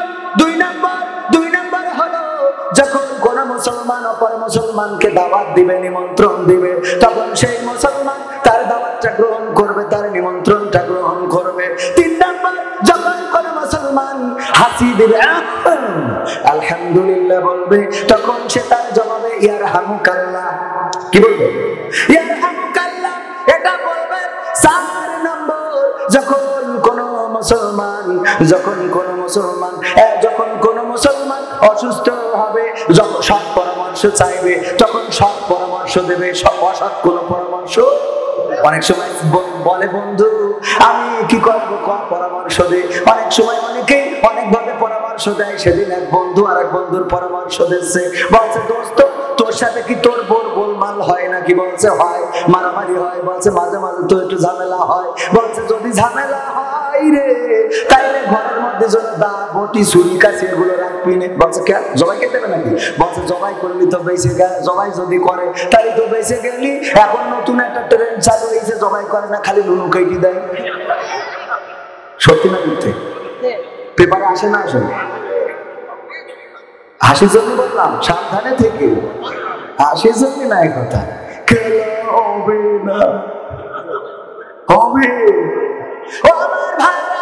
নম্বর হলো যখন কোন মুসলমান অপর মুসলমানকে দাওয়াত দিবে, নিমন্ত্রণ দিবে, তখন সেই মুসলমান তার দাওয়াতটা গ্রহণ করবে, তার নিমন্ত্রণটা গ্রহণ করবে। 3 নম্বর যখন কোন মুসলমান হাসি দিবে, আলহামদুলিল্লাহ বলবে, তখন সে তার জবাবে ইয়ারহামুকাল্লাহ কি বলবে? ইয়ারহামুকাল্লাহ এটা বলবে। 4 নম্বর যখন কোন মুসলমান অসুস্থ হবে, যখন সৎ পরামর্শ চাইবে তখন সৎ পরামর্শ দেবে, অসৎ কোন পরামর্শ। অনেক সময় বলে বন্ধু আমি কি করবো, পরামর্শ দে। অনেক সময় অনেকেই অনেকভাবে পরামর্শ দেয়। সেদিন এক বন্ধু আর এক বন্ধুর পরামর্শ দিচ্ছে, বলছে দোস্ত তোর সাথে কি তোর গোলমাল হয় নাকি? বলছে হয়, মারামারি হয়। বলছে মাঝে মাঝে তো একটু ঝামেলা হয়। বলছে যদি ঝামেলা হয় রে তাইলে ঘরের মধ্যে যদি দা বটি ছুরি কাছে এগুলো রাখবি না। বলছে কে জবাই খেতে দেবে নাকি? বলছে জবাই করলি তো বেঁচে গেল, জবাই যদি করে তাই তো বেঁচে গেলি। এখন নতুন একটা ট্রেন চালু হয়েছে, জবাই করে না, খালি নুনু কেটে দেয়। সত্যি না মিথ্যে? পেপারে আসে না? আসে হাসির জন্য বললাম, সাবধানে থেকে। হাসির জন্য না এই কথা, খেলা হবে না, হবে। ও আমার ভাইরা,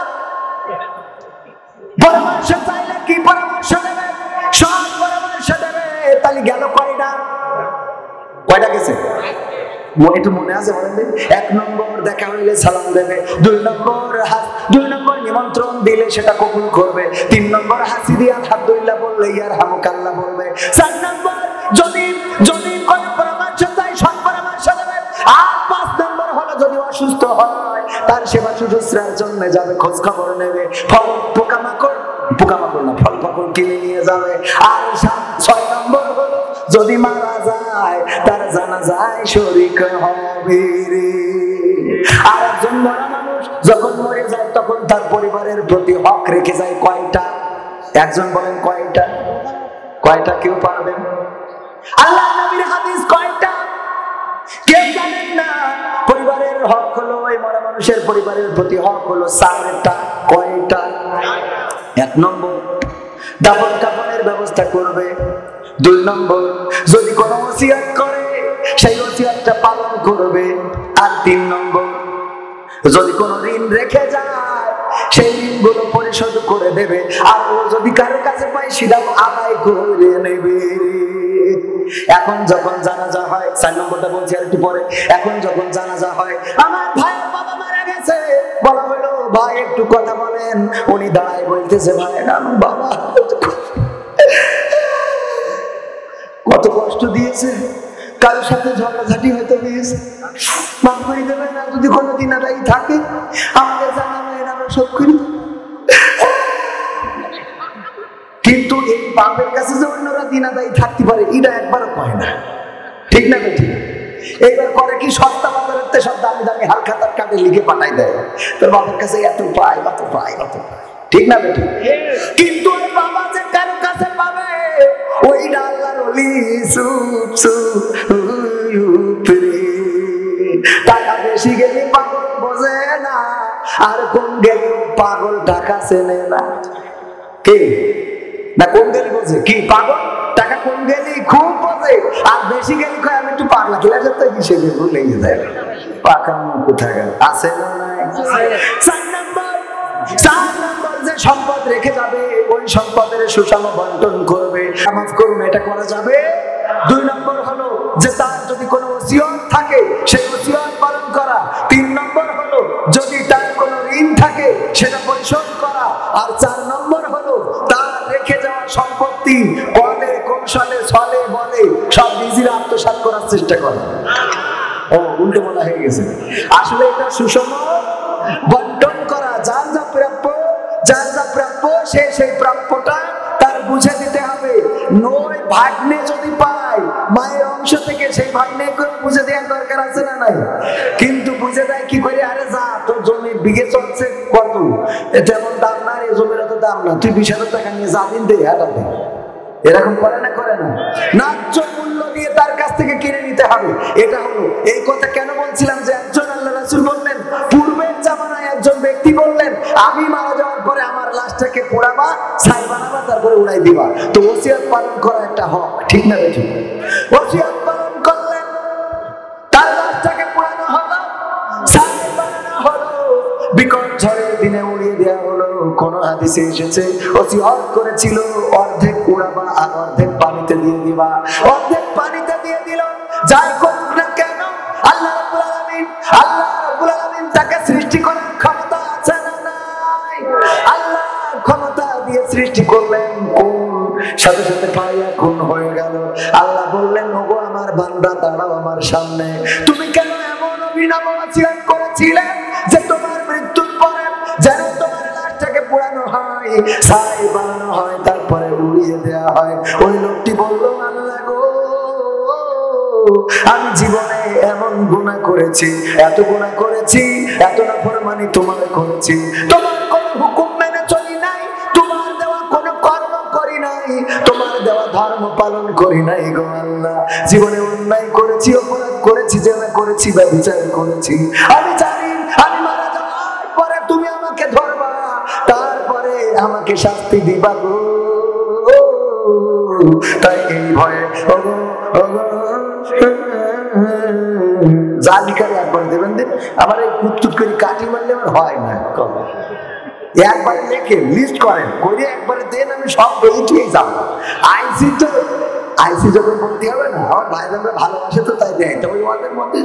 পরামর্শ চাইলে কি পরামর্শ দেবে? সব পরামর্শ দেবে। তাহলে গেল কয়টা? কয়টা গেছে একটু মনে আছে বলেন? 1 নম্বর দেখা হইলে সালাম দেবে, 2 নম্বর নিমন্ত্রণ দিলে সেটা কবুল করবে, 3 নম্বর হাসি দিয়ে আলহামদুলিল্লাহ বললে ইয়ারহামুকাল্লাহ বলবে, 4 নম্বর যদি কোনো পরামর্শ চাই সৎ পরামর্শ দেবে, আর 5 নম্বর হলো যদি অসুস্থ হয় তার সেবা শুশ্রূষার জন্য যাবে, খোঁজ খবর নেবে, পোকামাকড় না ফল পাকড় কিনে নিয়ে যাবে। আর 6 নম্বর হলো যদি মারা যায় তার জানাজায় শরীক হবে রে। আর একজন মরা মানুষ যখন মরে যায় তখন তার পরিবারের প্রতি হক রেখে যায় কয়টা? একজন বলেন কয়টা? কয়টা কেউ পারবেন? আল্লাহর নবীর হাদিস কয়টা কেউ জানেন না। পরিবারের হক হলো, ওই মরা মানুষের পরিবারের প্রতি হক হলো 4টা। কয়টা? 1 নম্বর দাফন কাফনের ব্যবস্থা করবে, 2 নম্বর যদি কোনো ওসিয়ত করে সেই ওসিয়তটা পালন করবে, আর 3 নম্বর যদি কোনো ঋণ রেখে যায় সেই ঋণগুলো পরিশোধ করে দেবে, আর ও যদি কারোর কাছে পায় সেটাও আদায় করে নেবে। এখন যখন জানাজা হয়, 4 নম্বরটা বলছি আর একটু পরে, এখন যখন জানাজা হয়, আমার ভাইয়ের বাবা মারা গেছে, বলা হলো ভাই একটু কথা বলেন। উনি দাঁড়ায় বলতেছে ভাই আমার বাবা কত কষ্ট দিয়েছে, কারোর সাথে ঝগড়াঝাটি হয়তো হয়েছে, মাফ করে দেবে না, যদি কোনোদিন আদায় থাকে আমাদের জানাবেন, আমরা সব করি। কিন্তু এই বাপের কাছে যে অন্যরা দিন আদায় থাকতে পারে এটা একবারও কয় না, ঠিক না? ঠিক। এইবার করে কি সস্তা বাজারের সব দামি দামি হালখাতার কাটে লিখে পাঠাই দেয়, তোর বাবার কাছে এত পায়, অত পায়, অত পায়, ঠিক না বেটি? কিন্তু ওই বাবা যে কারোর কাছে পাবে ওইটা আল্লাহর ওলি চুপ চুপ রে। টাকা বেশি গেলে পাগল বোঝে না, আর কম গেলে পাগল টাকা চেনে না। কে না কম গেলে বোঝে? কি পাগল টাকা কম গেলে খুব বোঝে, আর বেশি গেলে কয় আমি একটু পাগলা খেলা যেতে হিসেবে ভুলে যায়। পাকা কোথায় আছে না? 4 নম্বর যে সম্পদ রেখে যাবে ওই সম্পদের সুষম বন্টন করবে, মাফ করুন এটা করা যাবে। 2 নম্বর হলো যে তার যদি কোনো ওসিয়ত থাকে সেই ওসিয়ত পালন করা। 3 নম্বর হলো যদি তার কোনো ঋণ থাকে সেটা পরিশোধ করা। আর 4 নম্বর হলো তার রেখে যাওয়া সম্পত্তি বলে কৌশলে ছলে বলে সব নিজের আত্মসাৎ করার চেষ্টা করা। ও উল্টো বলা হয়ে গেছে, আসলে এটা সুষম বন্টন করা। সে সেই প্রাপ্যটা তার বুঝে দিতে হবে। নয় ভাগ্নে যদি পায় মায়ের অংশ থেকে, সেই ভাগ্নে বুঝে দেওয়ার দরকার আছে না নাই? কিন্তু বুঝে দেয় কি করে? আরে যা, তোর জমি বিঘে চলছে কত, যেমন দাম না, এই জমির এত দাম না, তুই 20,000 টাকা নিয়ে যা, দিন দে, হাঁটা দে। এরকম করে না? করে না? ন্যায্য মূল্য দিয়ে তার কাছ থেকে কিনে নিতে হবে। এটা হলো এই কথা কেন বলছিলাম যে একজন আল্লাহ রাসূল বললেন, পূর্বের জামানায় একজন ব্যক্তি বললেন, আমি মারা যাওয়ার পরে আমার লাশটাকে পোড়াবা, ছাই বানাবা, তারপরে উড়াই দিবা। তো ওসিয়ত পালন করা একটা হক, ঠিক না বেঠি? ওসিয়ত পালন করলেন, তার লাশটাকে পোড়ানো হলো, ছাই বানানো হলো, বিকট ঝড়ের দিনে উড়িয়ে দেওয়া হলো। কোন হাদিসে এসেছে ওসিয়ত করেছিল অর্ধেক উড়াবা আর অর্ধেক পানিতে দিয়ে দিবা। অর্ধেক পানিতে দিয়ে দিল। যাই করুক না কেন, আল্লাহ রাব্বুল আলামিন তাকে সৃষ্টি করার ক্ষমতা আছে না নাই? আল্লাহ ক্ষমতা দিয়ে সৃষ্টি করলেন, কোন সাথে সাথে পায়া খুন হয়ে গেল। আল্লাহ বললেন, ওগো আমার বান্দা, দাঁড়াও আমার সামনে। তুমি কেন এমন অভিনব ওসিয়ত করেছিলে যে তোমার মৃত্যুর পরে যেন তোমার লাশটাকে পোড়ানো হয়, ছাই বানানো হয়, তারপরে উড়িয়ে দেওয়া হয়? ওই লোকটি বলল, আল্লাহ গো, আমি জীবনে এমন গুনাহ করেছি, এত গুনাহ করেছি, এত নাফরমানি তোমার করেছি, তোমার কোন হুকুম মেনে চলি নাই, তোমার দেওয়া কোন কর্ম করি নাই, তোমার দেওয়া ধর্ম পালন করি নাই গো আল্লাহ। জীবনে অন্যায় করেছি, অপরাধ করেছি, জেনা করেছি, ব্যভিচার করেছি। আমি জানি আমি মারা যাওয়ার পরে তুমি আমাকে ধরবা, তারপরে আমাকে শাস্তি দিবা গো। তাই এই ভয়ে জালিকারে একবার দেবেন দিন। আমার এই কুতকুত করে কাটি মারলে আমার হয় না। একবারে লেখে লিস্ট করেন, করে একবারে দেন, আমি সব বেরিয়ে যাব। আইসি যখন ভর্তি হবে না, আমার ভাইজানরা ভালোবাসে তো তাই দেয়, তো ওই ওদের মধ্যে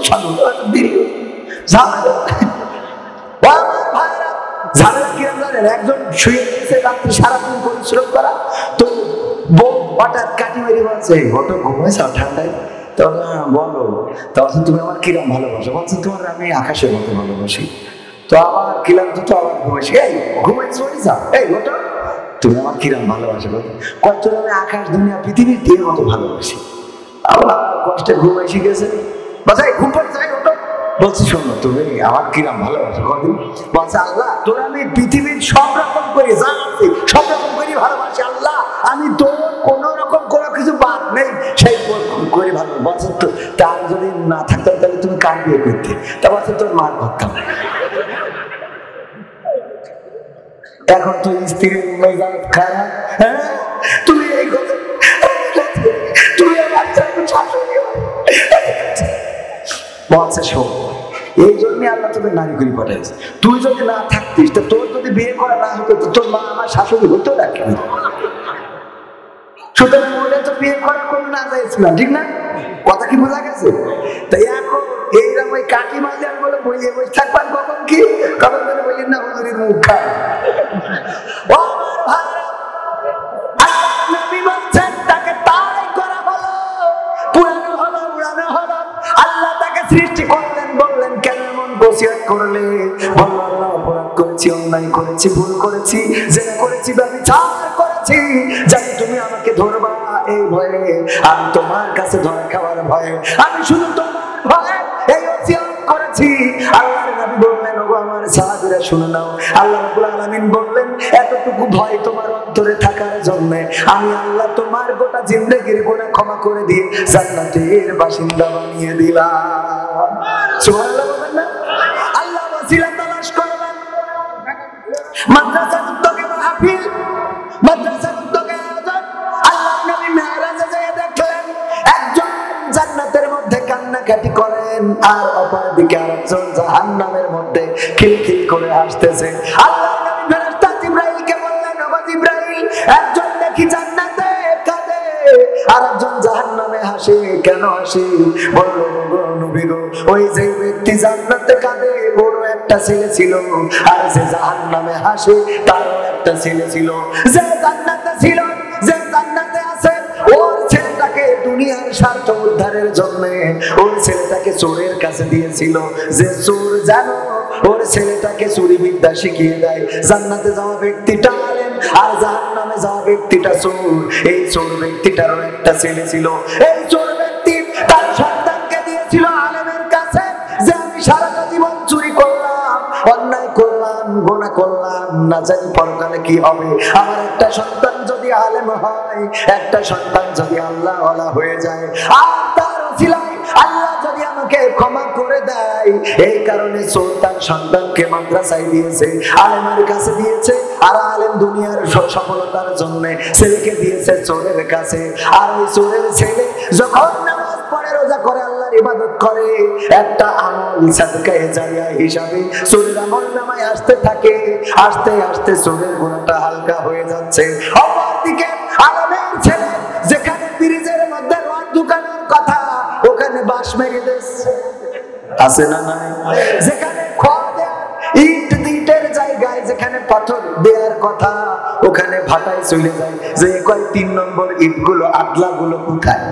ঝামেলা কিরম জানেন? একজন শুয়ে গেছে রাত্রি সারাদিন পরিশ্রম করা, তো বউ হঠাৎ কাটি মেরে বলছে, ওটা ঘুমাইছে ঠান্ডায়? তখন বলো, তখন তুমি আমার কিরম ভালোবাসো? বলছে, তোমার আমি আকাশের মতো ভালোবাসি। তো আমার কিলাম তো আবার ঘুমাইছি। এই ঘুমাইছি, এই ওটা তুমি আমার কিরম ভালোবাসো? কত আমি আকাশ দুনিয়া পৃথিবীর তীরের মতো ভালোবাসি। আবার কষ্টে ঘুমাইছি গেছে, বাসায় ঘুম পড়ে যাই, ওটা বলছি, শোনো তুমি আমার কিরম ভালোবাসো কদিন? বলছে, আল্লাহ তোর আমি পৃথিবীর সব রকম করে যা আছে সব রকম করে ভালোবাসি আল্লাহ, আমি তোর কোন রকম কোনো কিছু বাদ নেই, সেই করে ভালো। বলছে, তো তার যদি না থাকতাম তাহলে তুমি কার বিয়ে করতে? তা বলছে, তোর মার করতাম। এখন তো স্ত্রীর মেজাজ খারাপ, হ্যাঁ তুমি এই কথা, তুমি আমার শাশুড়ি। বলছে, শোন, এই জন্য আল্লাহ তোকে নারী করে পাঠাইছে। তুই যদি না থাকতিস, তো তোর যদি বিয়ে করা না হতো, তোর মা আমার শাশুড়ি হতো নাকি? সুতরাং বলে তো বিয়ে করা কোনো না চাইছিল, ঠিক না? কথা কি বোঝা গেছে? তাই এখন এইরকম ওই কাকি মাঝে আমি বলে বইয়ে বসে থাকবেন, কখন কি কখন ধরে বললেন না হুজুরের মুখ খায়। তাকে তাই করা হলো, পুরানো হলো, উড়ানো হলো। আল্লাহ তাকে সৃষ্টি করলেন, বললেন, কেন এমন ওসিয়ত করলে? বলল, আল্লাহ অপরাধ করেছি, অন্যায় করেছি, ভুল করেছি, জেনা করেছি, ব্যভিচার করেছি, জানি তুমি আমাকে ধরবা এই ভয়ে, আমি তোমার কাছে ধরা খাওয়ার ভয়ে, আমি শুধু তোমার ভয়ে এই ওসিয়ত করেছি। আল্লাহর নবী বললেন, ওগো আমার সাহাবীরা শুনে নাও, আল্লাহ রাব্বুল আলামিন বললেন, এতটুকু ভয় তোমার অন্তরে থাকার জন্য আমি আল্লাহ তোমার গোটা জিন্দেগির গুনাহ ক্ষমা করে দিয়ে জান্নাতের বাসিন্দা বানিয়ে দিলাম। সুবহানাল্লাহ বলেন না? আল্লাহ ওসিলা তালাশ করবেন, মাদ্রাসা উদ্যোগে মাহফিল, মাদ্রাসা উদ্যোগে আয়োজন। আল্লাহ নবী মেরাজে যেয়ে দেখলেন একজন জান্নাতের মধ্যে কান্নাকাটি করেন, আর অপর দিকে আরেকজন জাহান্নামের মধ্যে খিলখিল করে হাসতেছে। আল্লাহ নবী ফেরেশতা জিবরাইলকে বললেন, ওগো জিবরাইল, একজন দেখি জান্নাতে কাঁদে, আর একজন জাহান্নামে হাসে, কেন হাসে? বলল, ওগো নবী গো, ওই যে ব্যক্তি জান্নাতে কাঁদে ওরও একটা ছেলে ছিল, আর যে জাহান্নামে হাসে তারও একটা ছেলে ছিল। যে জান্নাতে ছিল, যে জান্নাতে আছে, ওর ছেলেটাকে দুনিয়ার স্বার্থ উদ্ধারের জন্য ওর ছেলেটাকে চোরের কাছে দিয়েছিল, যে চোর জানো ওর ছেলেটাকে চুরি বিদ্যা শিখিয়ে দেয়। জান্নাতে যাওয়া ব্যক্তিটা আলেম, আর জাহান্নামে যাওয়া ব্যক্তিটা চোর। এই চোর ব্যক্তিটারও একটা ছেলে ছিল। এই চোর ব্যক্তি তার সন্তানকে দিয়েছিল আলেমের কাছে যে আমি সারাটা জীবন চুরি করলাম, অন্যায় করলাম, গুনাহ করলাম, না জানি পরকালে কি হবে। আমার একটা সন্তান যদি আলেম হয়, একটা সন্তান যদি আল্লাহ ওয়ালা হয়ে যায়, আর তার ওসিলায় আল্লাহ যদি আমাকে ক্ষমা করে দেয়, এই কারণে চোর তার সন্তানকে মাদ্রাসায় দিয়েছে, আলেমের কাছে দিয়েছে। আর আলেম দুনিয়ার সফলতার জন্য ছেলেকে দিয়েছে চোরের কাছে। আর ওই চোরের ছেলে যখন নামাজ পড়ে, রোজা করে, আল্লাহর ইবাদত করে, একটা আমল সাদকায়ে জারিয়া হিসাবে চোরের আমলনামায় আসতে থাকে। আস্তে আস্তে চোরের গুনাহটা হালকা হয়ে যাচ্ছে। অপরদিকে আলেমের ছেলে যেখানে ব্রিজের মধ্যে রড ঢুকানোর কথা, ওখানে বাঁশ মেরে দিচ্ছে, আছে না নাই? যেখানে খড় দেওয়ার, ইট ইটের জায়গায় যেখানে পাথর দেওয়ার কথা, ওখানে ভাটায় চলে যায়। যে কয় 3 নম্বর ইটগুলো, আটলাগুলো কোথায়?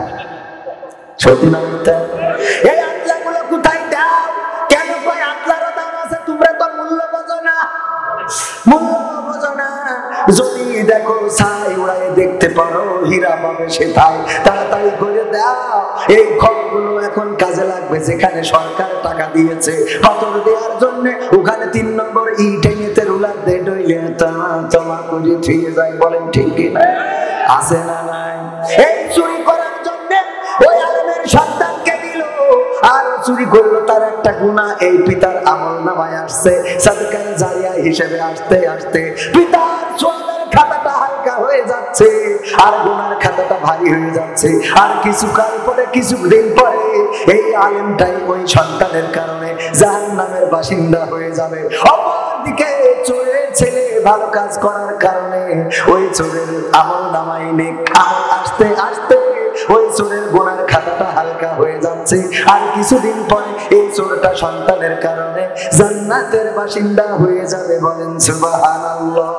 সত্যি না মিথ্যা? এই আটলাগুলো কোথায় দাও? কেন কয় আটলারও দাম আছে? তোমরা তো মূল্য বোঝো না, মূল্য বোঝো না। যদি দেখো ছাই উড়ায় দেখতে পারো, হীরা পাবে সেটাই, তাড়াতাড়ি করে দাও। এই খড়গুলো এখন কাজে লাগবে। যেখানে সরকার টাকা দিয়েছে পাথর দেওয়ার জন্য, ওখানে 3 নম্বর ইট এনে রুলার দিয়ে ডইলে তোমা করে থুয়ে যায়। বলেন ঠিক কিনা? আছে না নাই? এই চুরি করার জন্য ওই আলেমের সন্তানকে দিল, আর চুরি করলো, তার একটা গুনাহ এই পিতার আমলনামায় আসছে সাদকায়ে জারিয়া হিসেবে। আসতে আসতে পিতার সওয়াবের খাতাটা হালকা হয়ে যাচ্ছে, আর গুনার খাতাটা ভারী হয়ে যাচ্ছে। আর কিছুকাল পরে, কিছুদিন পরে এই আলেমটাই ওই সন্তানের কারণে জাহান্নামের বাসিন্দা হয়ে যাবে। অপরদিকে চোরের ছেলে ভালো কাজ করার কারণে ওই চোরের আমলনামায় নেক আমল আসতে আসতে ওই চোরের গুনার খাতাটা হালকা হয়ে যাচ্ছে। আর কিছুদিন পরে এই চোরটা সন্তানের কারণে জান্নাতের বাসিন্দা হয়ে যাবে। বলেন সুবহানাল্লাহ।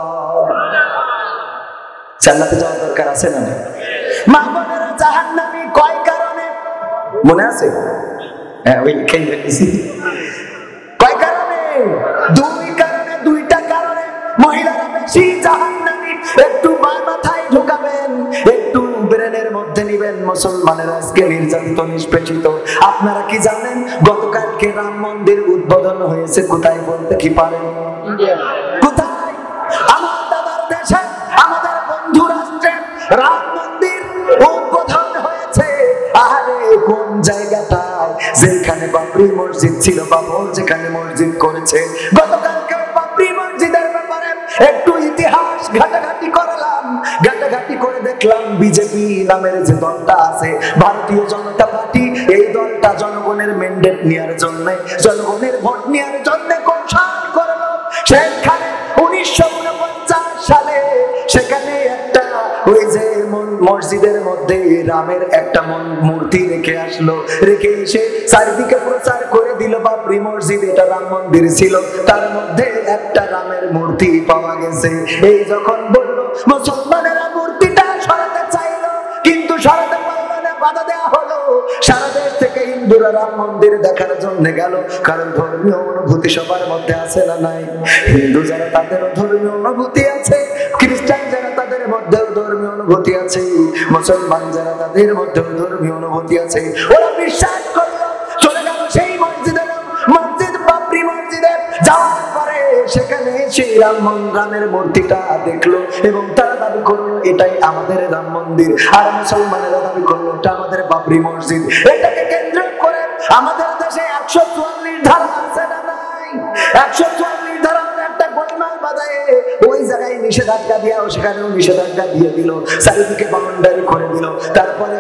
জান্নাতে যাওয়ার দরকার আছে না? মা বোনেরা, জাহান্নামী কয় কারণে মনে আছে? হ্যাঁ, ওই খেয়ে ফেলেছি। কয় কারণে? 2 কারণে, 2টা কারণে মহিলারা বেশি জাহান্নামী। একটু মাথায় ঢোকাবেন, একটু ব্রেনের মধ্যে নিবেন। মুসলমানের আজকে নির্যাতিত, নিষ্পেষিত। আপনারা কি জানেন গতকালকে রাম মন্দির উদ্বোধন হয়েছে? কোথায় বলতে কি পারেন? কোথায়? আমার দাদার দেশে, আমাদের বন্ধু রাষ্ট্রে রাম মন্দির উদ্বোধন হয়েছে। আরে কোন জায়গাটায়? যেখানে বাবরি মসজিদ ছিল, বাবর যেখানে মসজিদ করেছে। গতকালকে বাবরি মসজিদের ব্যাপারে একটু ইতিহাস ঘাটাঘাটি করলাম। ঘাটাঘাটি করে দেখলাম বিজেপি নামের যে দলটা আছে, ভারতীয় জনতা পার্টি, এই দলটা জনগণের ম্যান্ডেট নেওয়ার জন্য, জনগণের ভোট নেওয়ার জন্য কৌশল করলো। সেখানে 1949 সালে সেখানে একটা ওই যে মসজিদের মধ্যে রামের একটা মূর্তি রেখে আসলো। রেখে এসে চারিদিকে প্রচার করে দিল বাবরি মসজিদ এটা রাম মন্দির ছিল, তার মধ্যে একটা রামের মূর্তি পাওয়া গেছে। এই যখন বললো, মুসলমানেরা মূর্তিটা সরাতে চাইলো, কিন্তু সরাতে পারলো না, বাধা দেওয়া হলো। সারা দেশ থেকে হিন্দুরা রাম মন্দির দেখার জন্য গেল। কারণ ধর্মীয় অনুভূতি সবার মধ্যে আছে না নাই? হিন্দু যারা তাদেরও ধর্মীয় অনুভূতি আছে, খ্রিস্টান যারা তাদের মধ্যেও ধর্মীয় অনুভূতি আছে, মুসলমান যারা তাদের মধ্যেও ধর্মীয় অনুভূতি আছে। ওরা বিশ্বাস করলো, চলে গেল সেই মসজিদে, মসজিদ বাবরি মসজিদে। যাওয়ার পরে সেখানে সেই রামের মূর্তিটা দেখলো এবং তারা দাবি করলো এটাই আমাদের রাম মন্দির। আর মুসলমানেরা দাবি করলো এটা আমাদের বাবরি মসজিদ। এটাকে কেন্দ্র করে আমাদের দেশে 144 ধারা আছে না নাই? 144 ধারা একটা গোলমাল বাজায় ওই জায়গায় নিষেধাজ্ঞা দিয়া, সেখানেও নিষেধাজ্ঞা দিয়ে দিল, চারিদিকে বাউন্ডারি করে দিল। তারপরে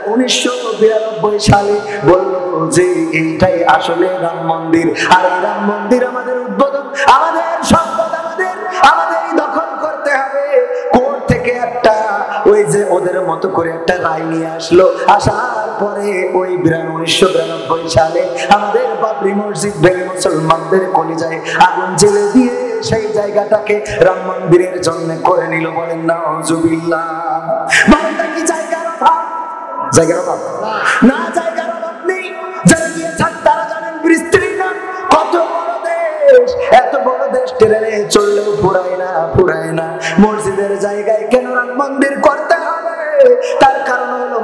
1992 সালে বললো যে এইটাই আসলে রাম মন্দির। আর এই রাম মন্দির আমাদের উদ্বোধন, আমাদের সম্পদ, আমাদেরই দখল করতে হবে। কোর্ট থেকে একটা ওই যে ওদের মতো করে একটা রায় নিয়ে আসলো। আসার পরে ওই 1992 সালে আমাদের বাবরি মসজিদ ভেঙে মুসলমানদের কলিজায় আগুন জ্বেলে দিয়ে সেই জায়গাটাকে রাম মন্দিরের জন্য করে নিল। বলেন নাউজুবিল্লাহ। বাংলা কি জায়গার অভাব? জায়গার অভাব না, জায়গার অভাব নেই। যারা গিয়েছেন তারা জানেন বিস্তীর্ণ কত বড় দেশ। এত বড় দেশ ট্রেনে চললেও ফুরায় না, ফুরায় না। মসজিদের জায়গায়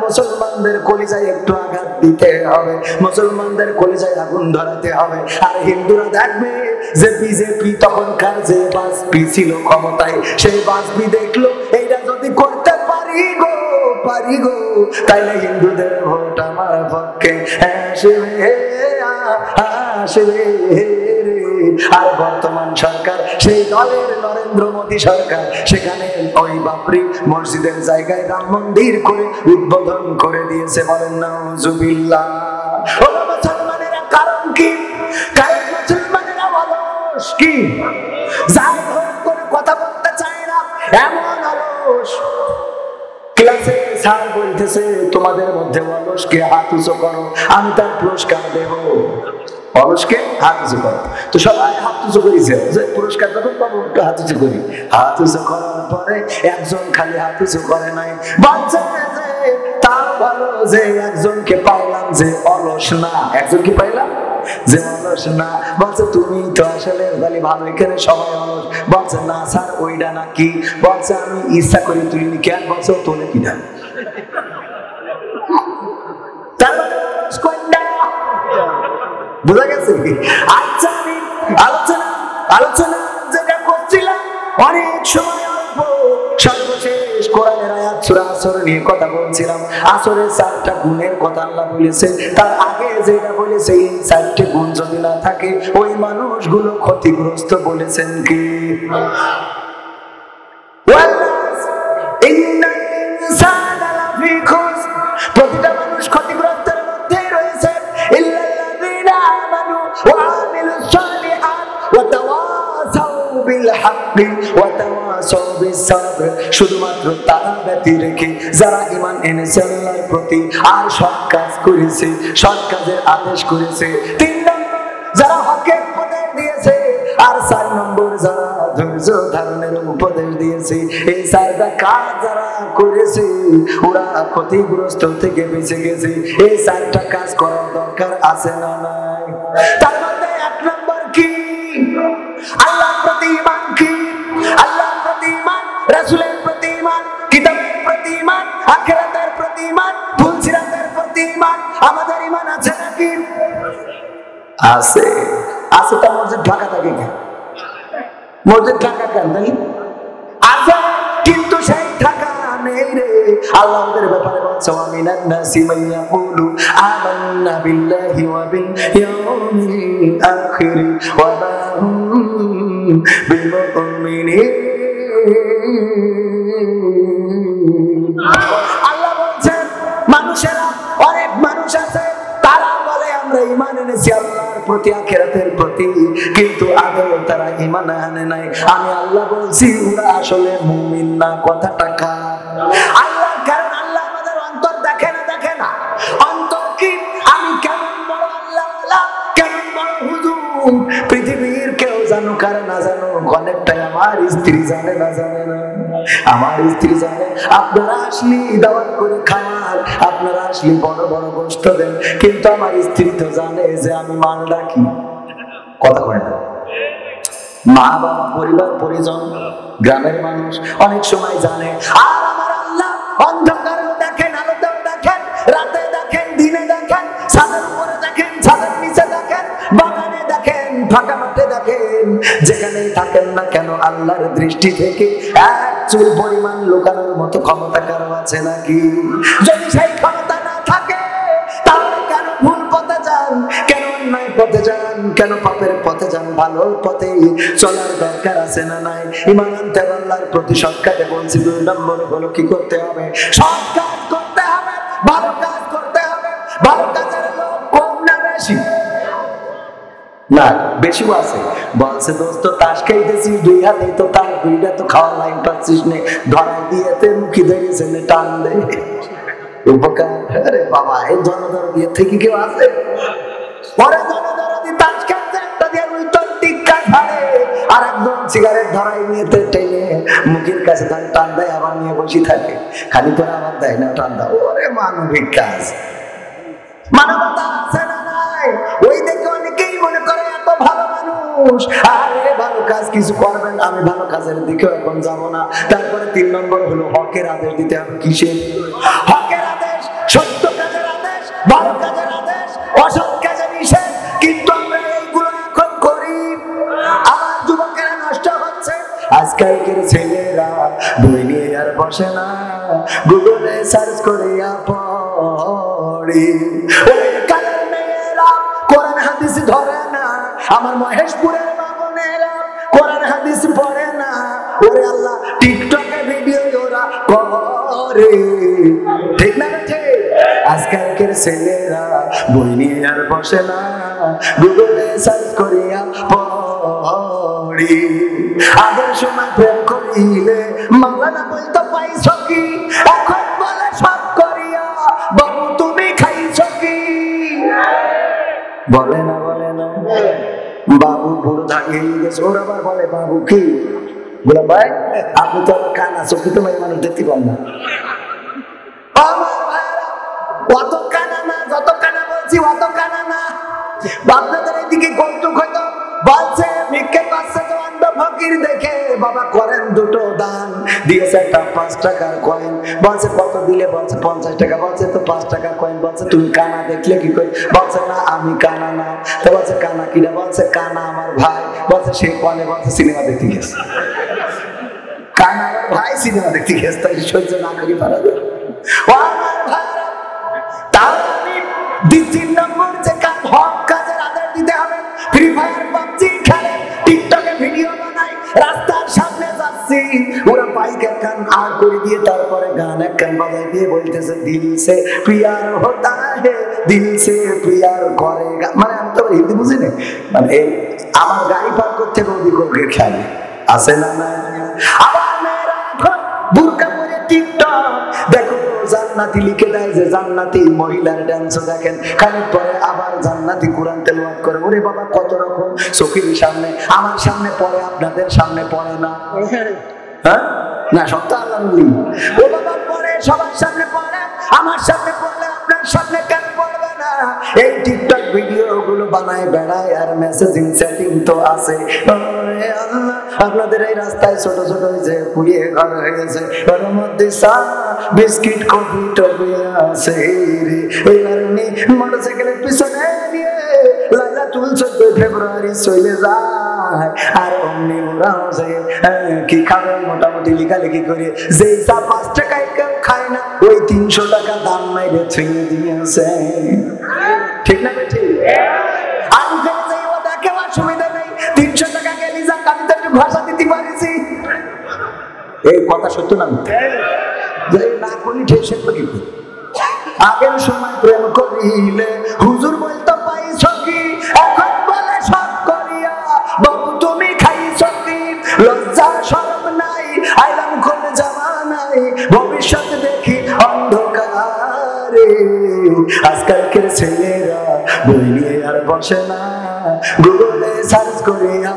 মুসলমানদের কলিজায় একটু আঘাত দিতে হবে, মুসলমানদের কলিজায় আগুন ধরাতে হবে। আর হিন্দুরা দেখবে যে বিজেপি তখনকার যে বাজপি ছিল ক্ষমতায়, সেই বাজপি দেখলো এইটা যদি করতে পারি গো তাইলে হিন্দুদের ভোট আমার পক্ষে আসবে আসবে। আর বর্তমান সরকার সেই দলের নরেন্দ্র মোদী সরকার, সেখানে ওই বাবরি মসজিদের জায়গায় রাম মন্দির করে উদ্বোধন করে দিয়েছে। বলেন নাউজুবিল্লাহ। ওরা মুসলমানেরা কারণ কি? কারণ মুসলমানেরা অলস, কি যাই হোক কোনো কথা বলতে চায় না, এমন অলস। ক্লাসে স্যার বলতেছে তোমাদের মধ্যে অলসকে হাত উঁচু করো, আমি তার পুরস্কার দেব। অলসকে হাত উঁচু করো, তো সবাই হাত উঁচু করেছে যে পুরস্কার যখন পাবো একটু হাত উঁচু করি। হাত উঁচু করার পরে একজন খালি হাত উঁচু করে নাই, বলছে যে তাও ভালো যে একজনকে পাইলাম যে অলস না। একজনকে পাইলাম যে অলস না। বলছে তুমি তো আসলে ভালো, এখানে সবাই অলস। বলছে না স্যার ওইটা না। কি? বলছে আমি ইচ্ছা করি তুলিনি। কেন? বলছে তোলে কিনা। বুঝা গেছে? আচ্ছা আমি আলোচনা যেটা করছিলাম অনেক সময় অল্প, সর্বশেষ কোরআনের আয়াত সূরা আসর নিয়ে কথা বলছিলাম। আসরের 4টা গুণের কথা আল্লাহ বলেছে, তার আগে যেটা বলেছে এই 4টে গুণ যদি না থাকে ওই মানুষগুলো ক্ষতিগ্রস্ত। বলেছেন কি? প্রতিটা মানুষ ক্ষতিগ্রস্তের মধ্যেই রয়েছে। ইল্লাল্লাযীনা আমানু ওয়া আমিলুস সালিহাত ওয়া তাওয়াসাউ বিল হাক্কি ওয়া তাওয়াসাউ বিস সাবর। শুধুমাত্র তারা ব্যতি রেখে যারা ঈমান এনেছে আল্লাহর প্রতি আর সৎ কাজ করেছে, সৎ কাজের আদেশ করেছে। 3 নম্বর যারা হকের উপদেশ দিয়েছে, আর 4 নম্বর যারা ধৈর্য ধারণের উপদেশ দিয়েছে। এই 4টা কাজ যারা করেছে ওরা ক্ষতিগ্রস্ত থেকে বেঁচে গেছে। এই 4টা কাজ করার দরকার আছে না নাই? তার মধ্যে 1 নম্বর কি? আল্লাহর প্রতি ঈমান। কি? আল্লাহর প্রতি ঈমান, রাসূলের প্রতি ঈমান, কিতাবের প্রতি ঈমান, আখিরাতের প্রতি ঈমান, ফুলসিরাতের প্রতি ঈমান। আমাদের ঈমান আছে নাকি? আছে। আছে তো মসজিদ ঢাকা থাকে কেন? মসজিদ ঢাকা কেন? আছে, কিন্তু সেই ঢাকা নেই রে। আল্লাহ ওদের ব্যাপারে বলছে ওয়ামিনান নাসি মান ইয়াকুলু আমান্না বিল্লাহি ওয়া বিল ইয়াউমিল আখির ওয়া মা হুম বিমুমিনিন। আল্লাহ বলছেন মানুষেরা, অনেক মানুষ আছে তারা বলে আমরা ঈমান এনেছি আল্লাহর প্রতি, আখিরাতের প্রতি, কিন্তু আদৌ তারা ঈমান আনে নাই। আমি আল্লাহ বলছি ওরা আসলে মুমিন না। কথাটা কার? আল্লাহ। কারণ আল্লাহ আমাদের অন্তর দেখে না। অন্তর কি? আমি কেমন বড় আল্লাহওয়ালা, কেমন বড় হুজুর, পৃথিবীর কেউ জানুক আর না জানুক, অনেকটাই আমার স্ত্রী জানে না জানে না। আমার স্ত্রী জানে আপনারা আসলে দাওয়াত করে খাওয়ার, আপনারা আসলে বড় বড় গোশত দেন, কিন্তু আমার স্ত্রী তো জানে যে আমি মাল ডাকি। কথা কয় না? মা বাবা, পরিবার পরিজন, গ্রামের মানুষ অনেক সময় জানে। আর আমার আল্লাহ অন্ধকারেও দেখেন, আলোতেও দেখেন, রাতে দেখেন, দিনে দেখেন, ছাদের উপরে দেখেন, ছাদের নিচে দেখেন, বাগানে দেখেন, ফাঁকা মাঠে দেখেন, যেখানেই থাকেন না কেন আল্লাহর দৃষ্টি থেকে এক চুল পরিমাণ লুকানোর মতো ক্ষমতা কারো আছে নাকি? যদি সেই ক্ষমতা না থাকে তাহলে কেন ভুল পথে যান, কেন অন্যায় পথে যান, কেন পাপের পথে যান? ভালো পথে চলার দরকার আছে না নাই? ঈমান আনতে আল্লাহর প্রতি সৎ কাজে বলছি। 2 নম্বর হলো কি করতে হবে? সৎ কাজ করতে হবে, ভালো কাজ করতে হবে। ভালো কাজের লোক কম না বেশি? না, বেশিও আছে। বলছে দোস্ত তাস খাইতেছিস 2 হাতে, তো তার 2টা তো খাওয়ার লাইন পাচ্ছিস নে, ধরাই দিয়েতে মুখি ধরেছে নে, টান দে উপকার। আরে বাবা, এই জনদরদি থেকে কেউ আছে? পরে জনদরদি তাস খাইতে একটা দিয়ে উল্টো টিক্কা ধরে, আর একদম সিগারেট ধরাই নিয়ে টেনে মুখের কাছে ধরে টান দেয়, আবার নিয়ে বসে থাকে, খালি করে আবার দেয় না, টান দাও। ওরে মানবিক কাজ, মানবতা আছে না নাই? ওই দেখে অনেকেই মনে করে এত ভালো মানুষ, আরে ভালো কাজ কিছু করবেন, আমি ভালো কাজের দিকেও এখন যাব না। তারপরে 3 নম্বর হলো হকের আদেশ দিতে হবে। কিসের হকের আদেশ? ভালো কাজের আদেশ, অসৎ কাজের নিষেধ, কিন্তু আমরা এইগুলো এখন করি। আমার যুবকেরা নষ্ট হচ্ছে। আজকালকের ছেলেরা বই নিয়ে আর বসে না, গুগলে সার্চ করে পড়ে। ওই কালের মেয়েরা কোরআন হাদিস ধরে না, আমার মহেশপুরের বাবনেরা কোরআন হাদিস পড়ে না। ওরে আল্লাহ, টিকটকে ভিডিও ওরা করে, ঠিক না ঠিক? আজকালকের ছেলেরা বই নিয়ে আর বসে না, গুগলে সার্চ করিয়া পড়ি। আগের সময় প্রেম করিলে মাওলানা বলতো পাইছ কি, এখন বলে সব করিয়া বাবু তুমি খাইছ কি। বলে না বলে না, বাবু বুড়ো দাঁড়িয়ে গেছে, ওর আবার বলে বাবু কি। বললাম ভাই আপনি তো আবার কানা, চোখে তো ভাই মানুষ দেখতে পান না। অত কানা না, যত কানা বলছি অত কানা না। আপনাদের এইদিকে কৌতুক হয়তো বলছে ভিক্ষে পাচ্ছে তো অন্ধ ফকির দেখে, বাবা করেন দুটো দান, দিয়েছে একটা 5 টাকার কয়েন, বলছে কত দিলে, বলছে 50 টাকা, বলছে তো 5 টাকার কয়েন, বলছে তুমি কানা দেখলে কি করে, বলছে না আমি কানা না। তো বলছে কানা কিনা, বলছে কানা আমার ভাই, বলছে সে কনে, বলছে সিনেমা দেখতে গেছে। কানা আমার ভাই সিনেমা দেখতে গেছে, তাই সহ্য না করি পারা যায়। ও আমার ভাই, তাহলে আমি 2-3 নম্বর যে কাজ, হক কাজের আদেশ দিতে হবে। ফ্রি ফায়ার পাবজি খেলে, টিকটকে ভিডিও বানাই, রাস্তার সামনে যাচ্ছি, ওরা বাইক একখান আর করে দিয়ে তারপরে গান একখান বাজাই দিয়ে বলতেছে দিল সে প্রিয়ার হতা হে, দিল সে প্রিয়ার করেগা। মানে আমি তো হিন্দি বুঝি না, মানে এই আমার গাড়ি পার করতে ওদিক ওকে খেয়াল আছে না না। আবার মেয়েরা এখন বুরকা পরে টিকটক দেখো, জান্নাতি লিখে দেয় যে জান্নাতি মহিলার ডান্স দেখেন, খানিক পরে আবার জান্নাতি কোরআন তেলাওয়াত করে। ওরে বাবা কত রকম চোখের সামনে, আমার সামনে পড়ে, আপনাদের সামনে পড়ে না। হ্যাঁ না, সত্য আলহামদুলিল্লাহ। ও বাবা পড়ে, সবার সামনে পড়ে, আমার সামনে পড়লে আপনার সামনে কেন পড়বে না? এই টিকটক ভিডিও গুলো বানায় বেড়ায়, আর মেসেজিং সেটিং তো আছে। ওরে আল্লাহ, আপনাদের এই রাস্তায় ছোট ছোট হয়েছে, পুড়িয়ে ঘর হয়ে গেছে, ওর মধ্যে চা বিস্কিট কফি টফি আছে রে। এই কারণে মোটরসাইকেলের পিছনে নিয়ে লাইলাতুল 14 ফেব্রুয়ারি চলে যায়, আর অমনি ওরা কি খাবে মোটামুটি লেখালেখি করে, যে চা 5 টাকায় কেউ খায় না, ওই 300 টাকা দাম মাইরে ছুঁয়ে দিয়েছে, ঠিক না বেঠি? আমি ফেলে যাই, ও দেখে অসুবিধা নেই, 300 টাকা গেলি যা, আমি তো একটু ভাষা দিতে পারিছি। এই কথা সত্য না যে না করি ঠেসে কি করি। আগের সময় প্রেম করিলে হুজুর বলতো পাইছ কি, এখন বলে সব করিয়া বাবু তুমি খাইছ কি। লজ্জা শরম নাই, আইলাম খোলে জামা নাই, ভবিষ্যৎ দেখি অন্ধকারে। আজকালকের ছেলেরা বই নিয়ে আর বসে না, গুগলে সার্চ করিয়া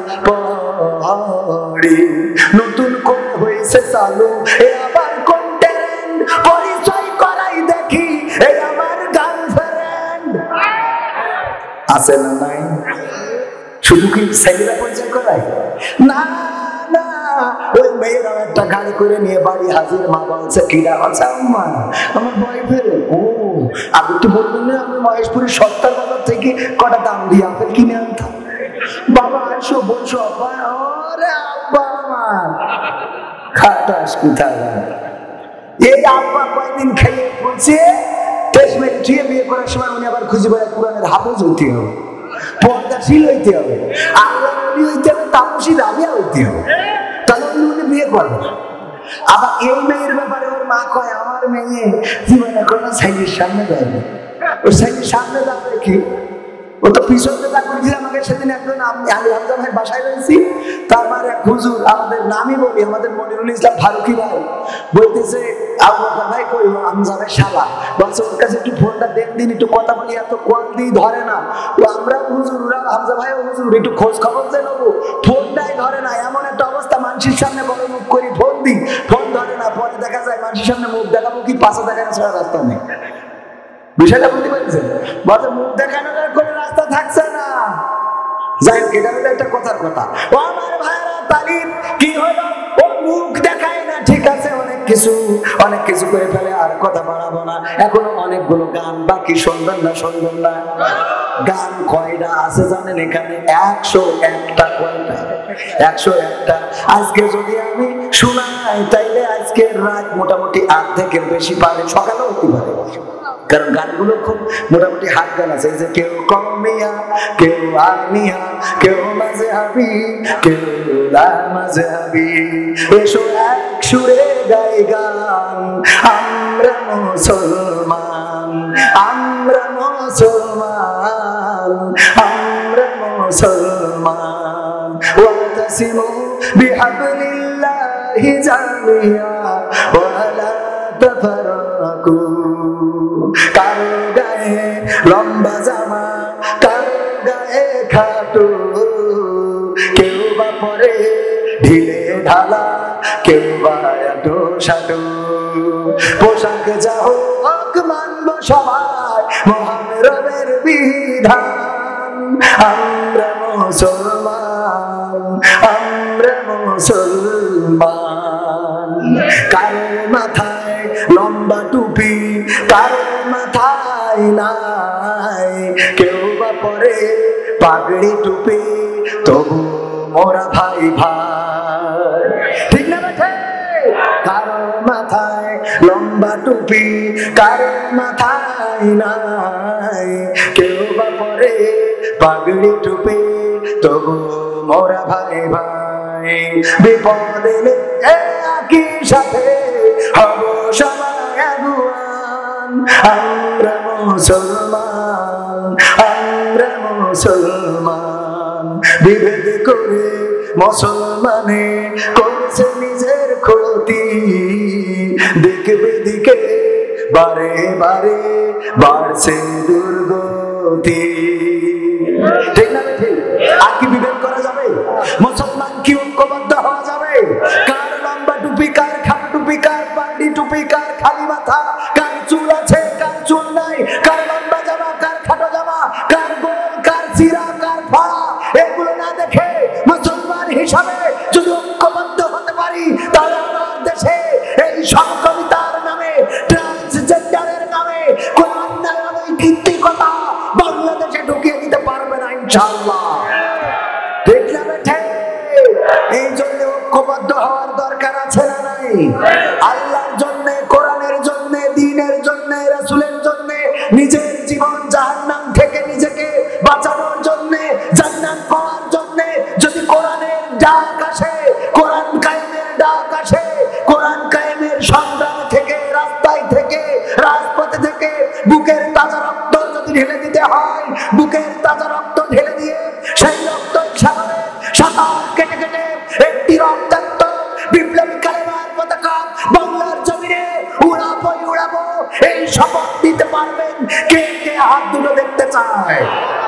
পড়ে। নতুন করে হয়েছে চালু এ আবার কন্টেন্ট, পরিচয় করাই দেখি এই আমার গার্লফ্রেন্ড। আছে না নাই? শুধু কি ছেলেরা পরিচয় করায় না না, ওই মেয়েরাও একটা গাড়ি করে নিয়ে বাড়ি হাজির। মা বলছে কিরা, আচ্ছা আম্মা আমার বয়ফ্রেন্ড। ও আপনি তো বলবেন না, আমি মহেশপুরের সত্তর বাজার থেকে কটা দাম দিয়ে আপেল কিনে আনতাম। বাবা আসো বসো। আব্বা, ওরে আব্বা আমার খাটাস কোথায়। এই আব্বা কয়েকদিন খেয়ে বলছে 23 মিনিট বিয়ে করার সময় উনি আবার খুঁজে বেড়ায় কোরআনের হাফেজ হইতে হবে, পর্দাশীল হইতে হবে, আল্লাহ নবী হইতে হবে, তাপসী রাবিয়া হইতে হবে, তাহলে উনি বিয়ে করবে না। আবার এই মেয়ের ব্যাপারে ওর মা কয় আমার মেয়ে জীবনে কোনো সাইডের সামনে যায়নি, ওর সাইডের সামনে যাবে কি, ও তো পিছনে যা করেছিল। আমাকে সেদিন একজন, আমি হামজা ভাই বাসায় রয়েছি, তার আমার এক হুজুর, আমাদের নামই বলি, আমাদের মনিরুল ইসলাম ফারুকি ভাই বলতেছে আবু বকর ভাই কই হামজা ভাই শালা, বলছে ওর কাছে একটু ফোনটা দেন দিন, একটু কথা বলি, এত কল দিই ধরে না। ও আমরা হুজুর, হামজা ভাই হুজুর একটু খোঁজ খবর যে নেবো, ফোনটাই ধরে না। এমন একটা অবস্থা, মানুষের সামনে বড় মুখ করি ফোন দিই, ফোন ধরে না। পরে দেখা যায় মানুষের সামনে মুখ দেখাবো কি, পাশে দেখানো ছাড়া রাস্তা নেই। বিষয়টা বুঝতে পারছেন? বলছে মুখ দেখানোর কোনো রাস্তা থাকছে না। যাই হোক, এটা হলো একটা কথার কথা। ও আমার ভাইরা তালিম কি হলো, ও মুখ দেখায় না, ঠিক আছে, অনেক অনেক কিছু করে ফেলে, আর কথা বাড়াবো না। এখনো অনেকগুলো গান বাকি, শুনবেন না শুনবেন না? গান কয়টা আছে জানেন এখানে? 101টা। কয়টা? 101টা। আজকে যদি আমি শোনাই তাইলে আজকে রাত মোটামুটি অর্ধেকের বেশি পারে, সকালেও হতে পারে, কারণ গানগুলো খুব মোটামুটি হাত গান আছে। যে কেউ কমিয়া, কেউ আর্মিয়া, কেউ মাঝে হাবি, কেউ মাঝে হাবি, এসো এক সুরে গাই গান, আমরা মুসলমান, আমরা মুসলমান, আমরা মুসলমান। ওয়াতাসিমু বিহাবলিল্লাহি জামিয়া ওয়ালা তাফাররাকু। কারো গায়ে লম্বা জামা, কারো গায়ে খাটো, কেউ বা পরে ঢিলে ঢালা, কেউ বা এটো সাটো। পোশাক যা হোক মানব সবাই মহান রবের বিধান। আমরা মুসলমান, আমরা মুসলমান। কারো মাথায় লম্বা টুপি, কারো মাথায় নাই, কেউ বা পরে পাগড়ি টুপি, তবু মোরা ভাই ভাই। ঠিক না বেঠে? কারো মাথায় লম্বা টুপি, কারো মাথায় নাই, কেউ বা পরে পাগড়ি টুপি, তবু মোরা ভাই ভাই। বিপদে একই সাথে হব সবাই আগুয়ান। আমরা মুসলমান, আমরা মুসলমান। বিভেদ করে মুসলমানে করছে নিজের ক্ষতি, দেখবে দিকে বারে বারে বাড়ছে দুর্গতি। ঠিক না ঠিক? আর কি বিভেদ করা যাবে? মুসলমান কি ঐক্যবদ্ধ হওয়া যাবে? কার লম্বা টুপি, কার খাটো টুপি, কার পাগড়ি টুপি, কার খালি মাথা, কার চুল আছে, কার চুল নাই, কার লম্বা জামা, কার খাটো জামা, কার গোল, কার চিরা, কার ফাড়া, এগুলো না দেখে মুসলমান হিসাবে যদি ঐক্যবদ্ধ হতে পারি, তাহলে আমার দেশে এই সংকমিতার নামে, ট্রান্সজেন্ডারের নামে কোন অন্যায় অনৈতিকতা বাংলাদেশে ঢুকিয়ে দিতে পারবে না ইনশাআল্লাহ। ঠিক না বেঠে? এই জন্য ঐক্যবদ্ধ হওয়ার দরকার আছে না নাই? আল্লাহর জন্য, কোরআনের জন্য, দ্বীনের জন্য, রাসূলের জন্য, নিজের জীবন জাহান্নাম থেকে নিজেকে বাঁচানোর জন্য, জান্নাত পাওয়ার জন্য যদি কোরআনের ডাক আসে, কোরআন কায়েমের ডাক আসে, কোরআন কায়েমের সংগ্রাম থেকে, রাস্তায় থেকে, রাজপথে থেকে বুকের তাজা রক্ত যদি ঢেলে দিতে হয়, বুকের তাজা রক্ত ঢেলে দিয়ে সেই রক্ত সাগরে সাঁতার কেটে কেটে একটি রক্তাক্ত বিপ্লবী কালেমার পতাকা বাংলার জমিনে উড়াবোই উড়াবো, এই শপথ দিতে পারবেন? কে কে হাত দুটো দেখতে চায়?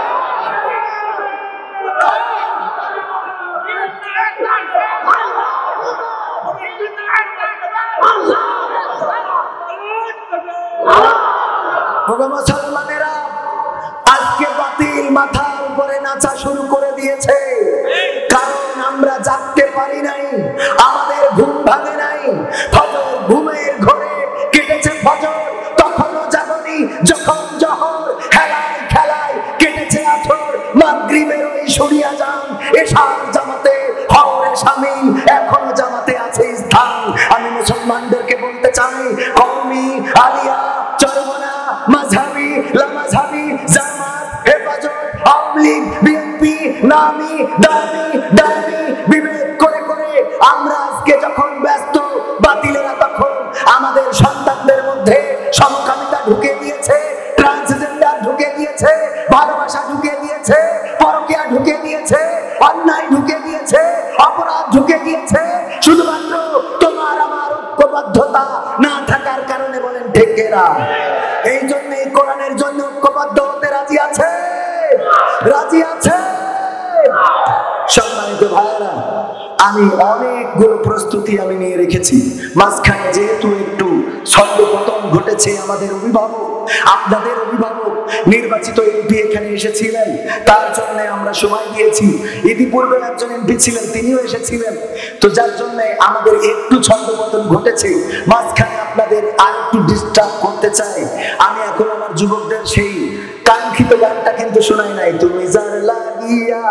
মুসলমানেরা আজকে বাতিল মাথার উপরে নাচা শুরু করে দিয়েছে, কারণ আমরা জাগতে পারি নাই, আমাদের ঘুম ভাঙে নাই। ফজর, ঘুমের ঘরে কেটেছে ফজর, তখনও জাগনি যখন জহর, খেলায় খেলায় কেটেছে আছর, মাগরিবের ওই সরিয়া যান, এশার জামাতে হওরে শামিল, এখনো জামাতে আছে স্থান। আমি মুসলমানদেরকে বলতে চাই, কওমি, আলিয়া, চরমনা, মাযহাবি, লামাযহাবি, জামাত, হেফাজত, আওয়ামী লীগ, বিএনপি, নামি দামি দামি বিভেদ করে করে আমরা আজকে যখন ব্যস্ত, বাতিলেরা তখন আমাদের সন্তানদের মধ্যে সমকামিতা ঢুকে দিয়েছে, ট্রান্সজেন্ডার ঢুকে দিয়েছে, ভালোবাসা ঢুকে দিয়েছে, পরকীয়া ঢুকে দিয়েছে, অন্যায় ঢুকে দিয়েছে, অপরাধ ঢুকে দিয়েছে, শুধুমাত্র তোমার আমার ঐক্যবদ্ধতা না থাকার কারণে। বলেন ঠিক কিনা? এই জন্য কোরআনের জন্য ঐক্যবদ্ধ হতে রাজি আছে? রাজি আছে? সম্মানিত ভাইরা, আমি অনেকগুলো প্রস্তুতি আমি নিয়ে রেখেছি। মাঝখানে যেহেতু একটু ছন্দপতন ঘটেছে আমাদের অভিভাবক আপনাদের অভিভাবক নির্বাচিত এমপি এখানে এসেছিলেন, তার জন্য আমরা সময় দিয়েছি। ইতিপূর্বে একজন এমপি ছিলেন, তিনিও এসেছিলেন। তো যার জন্য আমাদের একটু ছন্দপতন ঘটেছে। মাঝখানে আপনাদের আর একটু ডিস্টার্ব করতে চাই। আমি এখন আমার যুবকদের সেই কাঙ্ক্ষিত গানটা কিন্তু শোনাই নাই, তুমি যার লাগিয়া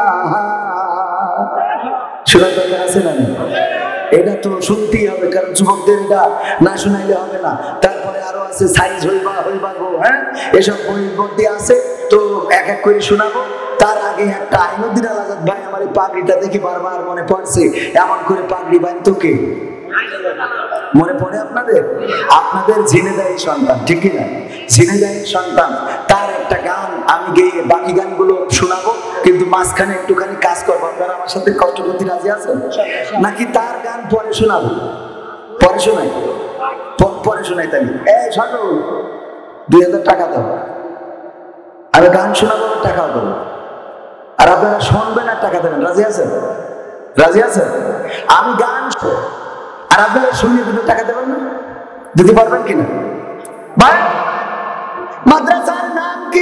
শোনার দরকার আছে না? এটা তো শুনতেই হবে, কারণ যুবকদের এটা না শোনাইলে হবে না। তারপরে আরো আছে সাইজ হইবা হইবা গো, হ্যাঁ, এসব বইয়ের মধ্যে আছে, তো এক এক করে শোনাবো। তার আগে একটা আইনুদ্দিন আল আজাদ ভাই, আমার এই পাগড়িটা দেখে বারবার মনে পড়ছে, এমন করে পাগড়ি বাঁধতো কে মনে পড়ে আপনাদের? আপনাদের ঝিনেদারি সন্তান, ঠিক কিনা? ঝিনেদারি সন্তান, তার একটা গান আমি গেয়ে বাকি গানগুলো শোনাবো, কিন্তু মাঝখানে একটুখানি কাজ করবো। আপনারা আমার সাথে কষ্ট করতে রাজি আছেন নাকি তার গান পরে শোনাবো? পরে শোনাই, পরে শোনাই। তাহলে এই ছোট 2000 টাকা দাও, আমি গান শোনাবো, টাকাও দেবো, আর আপনারা শুনবেন আর টাকা দেবেন। রাজি আছেন? রাজি আছেন? আমি গান আর আপনারা শুনিয়ে দিতে টাকা দেবেন না? দিতে পারবেন কিনা ভাই? মাদ্রাসার নাম কি?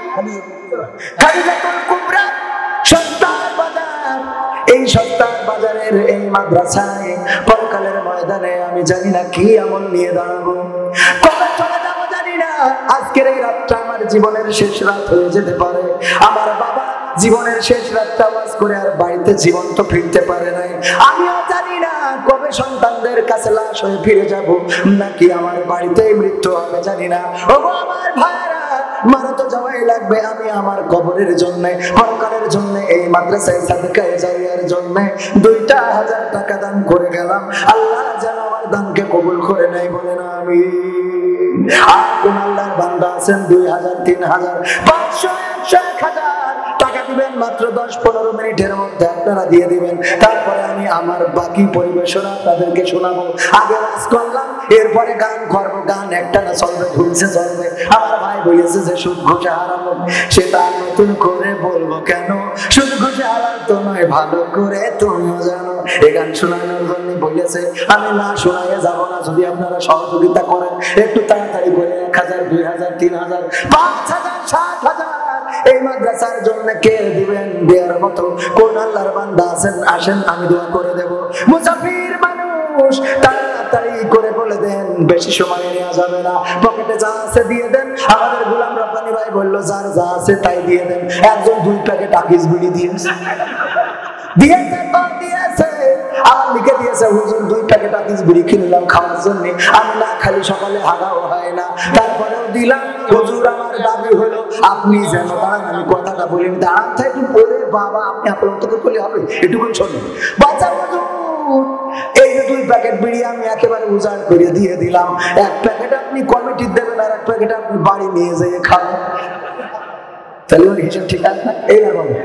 খাদিজাতুল কুবরা সস্তার বাজার। এই সস্তার বাজারের এই মাদ্রাসায় পরকালের ময়দানে আমি জানি না কি আমল নিয়ে দাঁড়াবো, কবে চলে যাবো জানি না। আজকের এই রাতটা আমার জীবনের শেষ রাত হয়ে যেতে পারে। আমার বাবা জীবনের শেষ রাতটা ওয়াজ করে আর বাড়িতে জীবন্ত ফিরতে পারে নাই। আমিও জানি না কবে সন্তানদের কাছে লাশ হয়ে ফিরে যাব, নাকি আমার বাড়িতেই মৃত্যু হবে জানি না। ওগো আমার ভাইরা, মারা তো যাওয়াই লাগবে। আমি আমার কবরের জন্য, পরকালের জন্য, এই মাদ্রাসায় সাদকায়ে জারিয়ার জন্য 2000 টাকা দান করে গেলাম। আল্লাহ যেন আমার দানকে কবুল করে নেয়, বলেন আমিন। আর কোন আল্লাহর বান্দা আছেন 2000, 3000, 500, 100, 1000 টাকা দিবেন, মাত্র 10-15 মিনিটের মধ্যে আপনারা দিয়ে দিবেন। তারপরে আমি আমার বাকি পরিবেশনা আপনাদেরকে শোনাবো। আগে ওয়াজ করলাম, এরপরে গান করবো। গান একটা না চলবে, ঘুরছে চলবে। আমার ভাই বলেছে যে সুদ ঘুষে হারানো, সেটা নতুন করে বলবো কেন? সুদ ঘুষে হারার তো নয়, ভালো করে তুমিও জানো। এই গান শোনানোর জন্য বলেছে, আমি না শোনাইয়ে যাবো না। যদি আপনারা সহযোগিতা করেন একটু তাড়াতাড়ি করে 1000, 2000, 3000, 5000, 60,000 এই মাদ্রাসার জন্য কে দিবেন? দেওয়ার মতো কোন আল্লাহর বান্দা আছেন? আসেন, আমি দোয়া করে দেব। মুসাফির মানুষ, তাড়াতাড়ি করে বলে দেন, বেশি সময় নেওয়া যাবে না। পকেটে যা আছে দিয়ে দেন। আমাদের গোলাম রব্বানী ভাই বললো, যার যা আছে তাই দিয়ে দেন। একজন 2 প্যাকেট আকিস বিড়ি দিয়েছে, আমার লিখে দিয়েছে, হুজুর 2 প্যাকেট আকিস বিড়ি কিনলাম খাওয়ার জন্য। আমি না খালি সকালে হাগাও হয় না, তারপরেও দিলাম। হুজুর আমার দাবি হলো আপনি যেন দাঁড়ান, আমি কথাটা বলি। দাঁড়ান থাকি বলে, বাবা আপনি আপনার থেকে বলে হবে, এটুকুন শোনেন। বাচ্চা হুজুর, এই যে 2 প্যাকেট বিড়ি আমি একেবারে উজাড় করে দিয়ে দিলাম। 1 প্যাকেট আপনি কমিটি দেবেন, আর 1 প্যাকেট আপনি বাড়ি নিয়ে যেয়ে খাবেন। তাহলে ওর হিসাব ঠিক আছে না? এই না বাবা,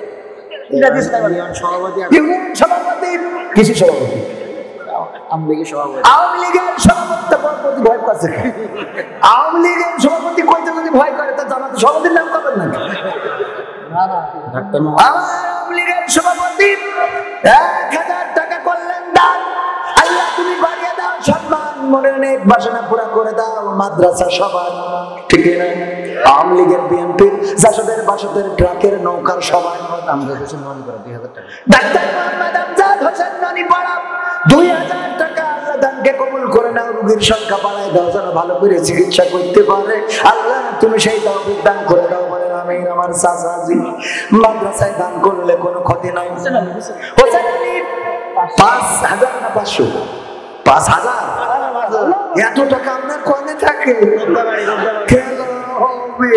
সভাপতি কৃষি সভাপতি, আওয়ামী লীগের সভাপতি ভয় করছে। আওয়ামী লীগের সভাপতি কইতে যদি ভয় করে, তা জামাতে সভাপতির নাম করবেন নাকি? আওয়ামী লীগের সভাপতি 1000 টাকা করলেন দান। আল্লাহ তুমি বাড়িয়ে দাও সম্মান, মনে অনেক বাসনা পুরা করে দাও মাদ্রাসা সবার, ঠিক না? আওয়ামী লীগের, বিএনপির, জাসদের, বাসদের, ট্রাকের, নৌকার সবাই ডাক্তার মোহাম্মদ আমজাদ হোসেন ননিপাড়া 2000 টাকা আল্লাহ দানকে কবুল করে নাও। রোগীর সংখ্যা বাড়ায় দাও, যেন ভালো করে চিকিৎসা করতে পারে। আল্লাহ তুমি সেই তৌফিক দান করে দাও, বলেন আমিন। আমার চাচাজি মাদ্রাসায় দান করলে কোনো ক্ষতি নাই। হোসেন আলী 5000 না 500? 5000। এত টাকা আপনার কোনে থাকে? কেন হবে